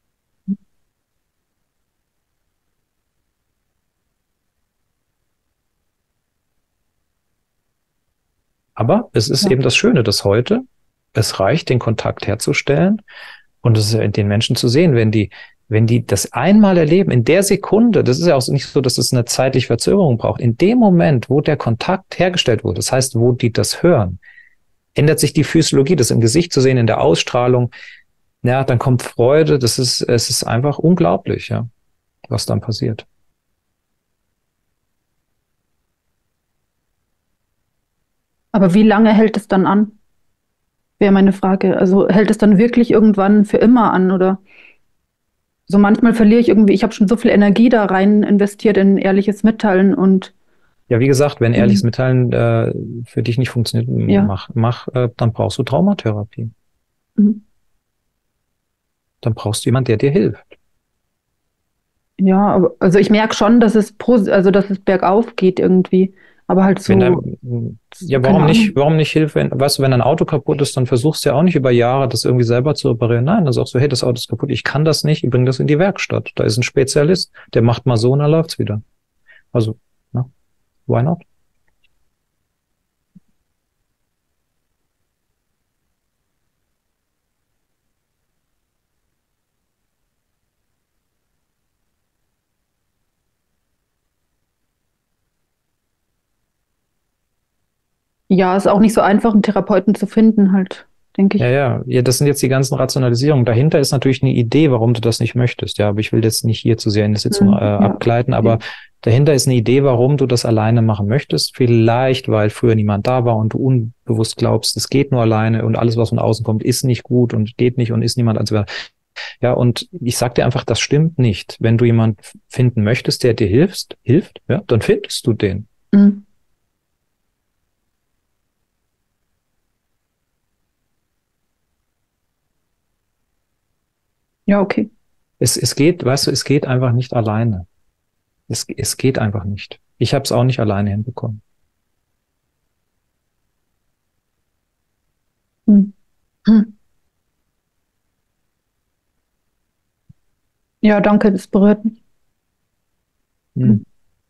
Aber es ist eben das Schöne, dass heute es reicht, den Kontakt herzustellen und es ist ja den Menschen zu sehen, wenn die das einmal erleben, in der Sekunde, das ist ja auch nicht so, dass es eine zeitliche Verzögerung braucht, in dem Moment, wo der Kontakt hergestellt wurde, das heißt, wo die das hören, ändert sich die Physiologie, das im Gesicht zu sehen, in der Ausstrahlung, ja, dann kommt Freude, es ist einfach unglaublich, ja, was dann passiert. Aber wie lange hält es dann an? Wäre meine Frage. Also hält es dann wirklich irgendwann für immer an oder so manchmal verliere ich irgendwie, ich habe schon so viel Energie da rein investiert in ehrliches Mitteilen und ja, wie gesagt, wenn ehrliches Mitteilen für dich nicht funktioniert, ja. Dann brauchst du Traumatherapie. Mhm. Dann brauchst du jemanden, der dir hilft. Ja, aber, also ich merke schon, dass es bergauf geht irgendwie. Aber halt so. Warum nicht Hilfe? Weißt du, wenn ein Auto kaputt ist, dann versuchst du ja auch nicht über Jahre, das irgendwie selber zu reparieren. Nein, dann sagst du, hey, das Auto ist kaputt, ich kann das nicht, ich bringe das in die Werkstatt. Da ist ein Spezialist, der macht mal so und dann läuft's wieder. Also, why not? Ja, ist auch nicht so einfach, einen Therapeuten zu finden, halt, denke ich. Ja, das sind jetzt die ganzen Rationalisierungen. Dahinter ist natürlich eine Idee, warum du das nicht möchtest. Ja, aber ich will jetzt nicht hier zu sehr in der Sitzung abgleiten, aber dahinter ist eine Idee, warum du das alleine machen möchtest. Vielleicht, weil früher niemand da war und du unbewusst glaubst, es geht nur alleine und alles, was von außen kommt, ist nicht gut und geht nicht und ist niemand als wer. Ja, und ich sag dir einfach, das stimmt nicht. Wenn du jemanden finden möchtest, der dir hilft, ja, dann findest du den. Mhm. Ja, okay. Es geht, weißt du, es geht einfach nicht alleine. Es geht einfach nicht. Ich habe es auch nicht alleine hinbekommen. Hm. Ja, danke, das berührt mich. Hm.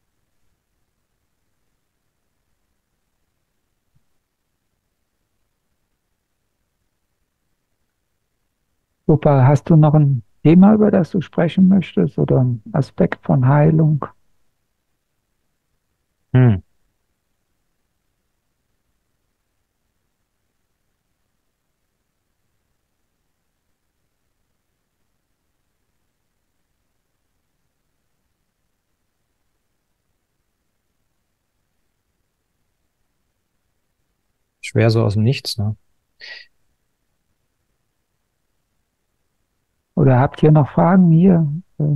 Super, hast du noch ein Thema, über das du sprechen möchtest oder ein Aspekt von Heilung? Hm. Schwer so aus dem Nichts, ne? Oder habt ihr noch Fragen hier?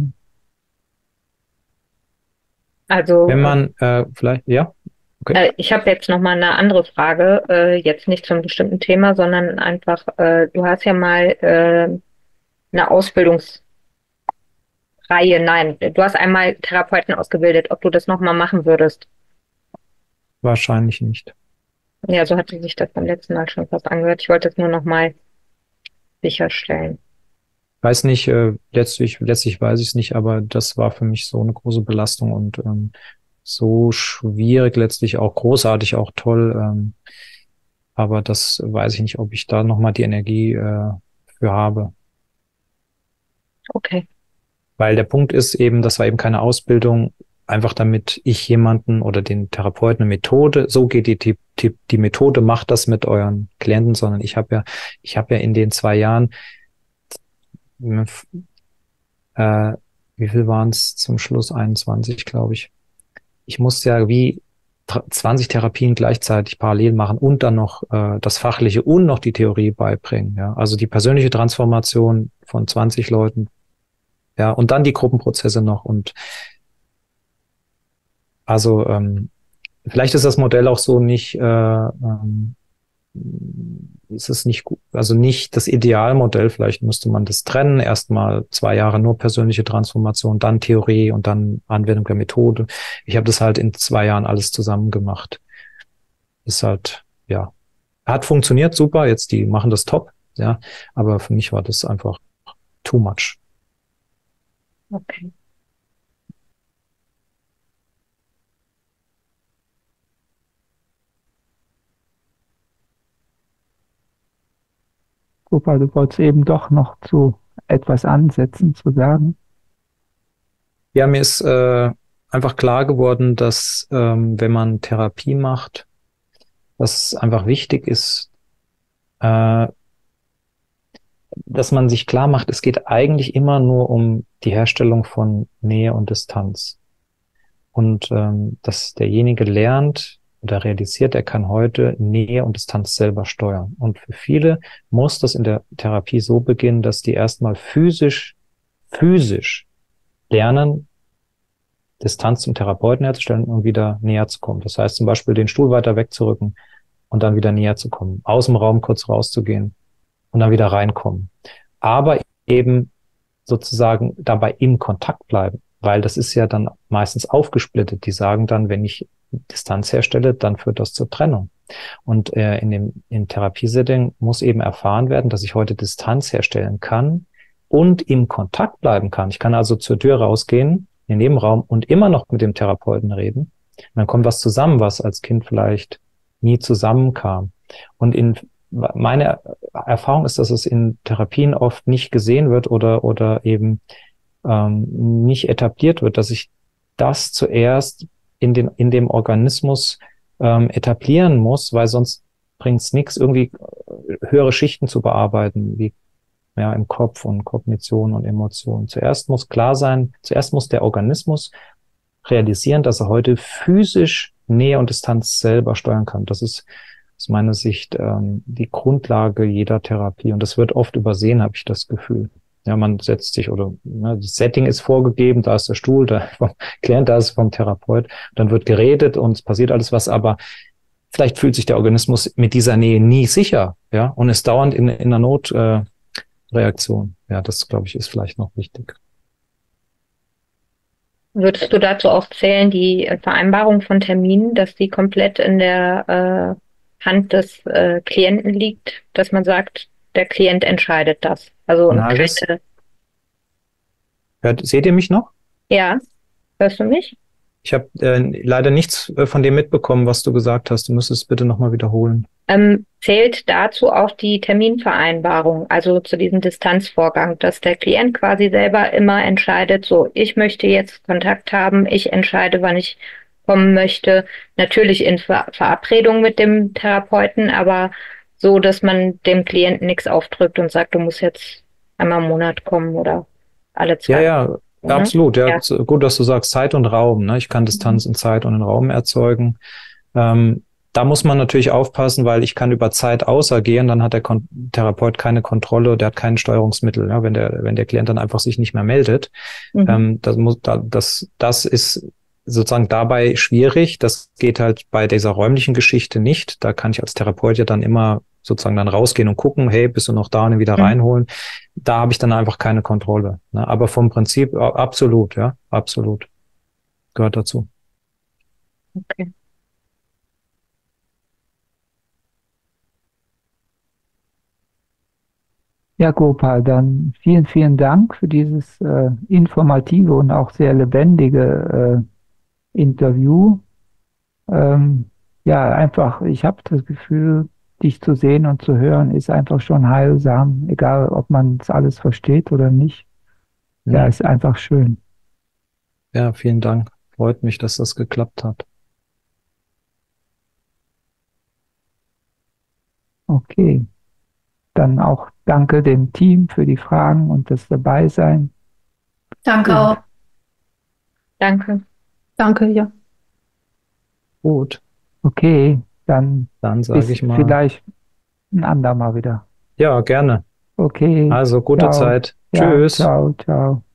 Also, wenn man vielleicht, ja, okay. ich habe jetzt noch mal eine andere Frage, jetzt nicht zum bestimmten Thema, sondern einfach, du hast ja mal eine Ausbildungsreihe, nein, du hast einmal Therapeuten ausgebildet, ob du das noch mal machen würdest. Wahrscheinlich nicht. Ja, so hatte sich das beim letzten Mal schon fast angehört. Ich wollte es nur noch mal sicherstellen. Weiß nicht, letztlich weiß ich es nicht, aber das war für mich so eine große Belastung und so schwierig, letztlich auch großartig, auch toll. Aber das weiß ich nicht, ob ich da nochmal die Energie für habe. Okay. Weil der Punkt ist eben, das war eben keine Ausbildung, einfach damit ich jemanden oder den Therapeuten eine Methode, so geht die Methode, macht das mit euren Klienten, sondern ich habe ja in den 2 Jahren wie viel waren es zum Schluss? 21, glaube ich. Ich musste ja wie 20 Therapien gleichzeitig parallel machen und dann noch das Fachliche und noch die Theorie beibringen. Ja, also die persönliche Transformation von 20 Leuten. Ja, und dann die Gruppenprozesse noch. Und also vielleicht ist das Modell auch so nicht, ist es nicht gut, also nicht das Idealmodell. Vielleicht müsste man das trennen. Erstmal 2 Jahre nur persönliche Transformation, dann Theorie und dann Anwendung der Methode. Ich habe das halt in 2 Jahren alles zusammen gemacht. Ist halt, ja, hat funktioniert super. Jetzt die machen das top, ja. Aber für mich war das einfach too much. Okay. Super, du wolltest eben doch noch zu etwas ansetzen, zu sagen. Ja, mir ist einfach klar geworden, dass wenn man Therapie macht, dass es einfach wichtig ist, äh, dass man sich klar macht, es geht eigentlich immer nur um die Herstellung von Nähe und Distanz. Und dass derjenige lernt oder realisiert, er kann heute Nähe und Distanz selber steuern. Und für viele muss das in der Therapie so beginnen, dass die erstmal physisch lernen, Distanz zum Therapeuten herzustellen und wieder näher zu kommen. Das heißt zum Beispiel den Stuhl weiter wegzurücken und dann wieder näher zu kommen, aus dem Raum kurz rauszugehen und dann wieder reinkommen. Aber eben sozusagen dabei im Kontakt bleiben, weil das ist ja dann meistens aufgesplittet. Die sagen dann, wenn ich Distanz herstelle, dann führt das zur Trennung. Und im Therapiesetting muss eben erfahren werden, dass ich heute Distanz herstellen kann und im Kontakt bleiben kann. Ich kann also zur Tür rausgehen, in den Nebenraum und immer noch mit dem Therapeuten reden. Und dann kommt was zusammen, was als Kind vielleicht nie zusammenkam. Und meine Erfahrung ist, dass es in Therapien oft nicht gesehen wird oder eben nicht etabliert wird, dass ich das zuerst in dem Organismus etablieren muss, weil sonst bringt es nichts, irgendwie höhere Schichten zu bearbeiten, wie ja im Kopf und Kognition und Emotionen. Zuerst muss klar sein, zuerst muss der Organismus realisieren, dass er heute physisch Nähe und Distanz selber steuern kann. Das ist aus meiner Sicht die Grundlage jeder Therapie. Und das wird oft übersehen, habe ich das Gefühl. Ja, man setzt sich oder das Setting ist vorgegeben, da ist der Stuhl, da vom Klient, da ist vom Therapeut. Dann wird geredet und es passiert alles was, aber vielleicht fühlt sich der Organismus mit dieser Nähe nie sicher, ja, und ist dauernd in einer Notreaktion. Ja, das glaube ich ist vielleicht noch wichtig. Würdest du dazu auch zählen, die Vereinbarung von Terminen, dass die komplett in der Hand des Klienten liegt, dass man sagt, der Klient entscheidet das? Also Nages, seht ihr mich noch? ja, hörst du mich? Ich habe leider nichts von dem mitbekommen, was du gesagt hast. Du müsstest es bitte nochmal wiederholen. Zählt dazu auch die Terminvereinbarung, also zu diesem Distanzvorgang, dass der Klient quasi selber immer entscheidet, so, ich möchte jetzt Kontakt haben, ich entscheide, wann ich kommen möchte, natürlich in Verabredung mit dem Therapeuten, aber so, dass man dem Klienten nichts aufdrückt und sagt, du musst jetzt einmal im Monat kommen oder alle 2 Ja, Wochen. Ne? absolut. Ja, Ja. gut, dass du sagst Zeit und Raum. Ne? Ich kann Distanz in Zeit und in Raum erzeugen. Da muss man natürlich aufpassen, weil ich kann über Zeit ausagieren, dann hat der Therapeut keine Kontrolle, der hat kein Steuerungsmittel, ja, wenn der Klient dann einfach sich nicht mehr meldet. Das ist sozusagen dabei schwierig. Das geht halt bei dieser räumlichen Geschichte nicht. Da kann ich als Therapeut ja dann immer sozusagen dann rausgehen und gucken, hey, bist du noch da, und ihn wieder reinholen. Da habe ich dann einfach keine Kontrolle. Ne? Aber vom Prinzip absolut, ja, absolut. Gehört dazu. Okay. Ja, Gopal, dann vielen Dank für dieses informative und auch sehr lebendige Interview. Ja, einfach, ich habe das Gefühl, dich zu sehen und zu hören, ist einfach schon heilsam, egal ob man es alles versteht oder nicht. Ja, ist einfach schön. Ja, vielen Dank. Freut mich, dass das geklappt hat. Okay. Dann auch danke dem Team für die Fragen und das Dabeisein. Danke Und auch. Danke. Danke, ja. Gut, Okay, dann dann bis sage ich mal, vielleicht ein andermal wieder. ja, gerne. Okay, Also gute ciao. Zeit. Ja, Tschüss. ciao, ciao.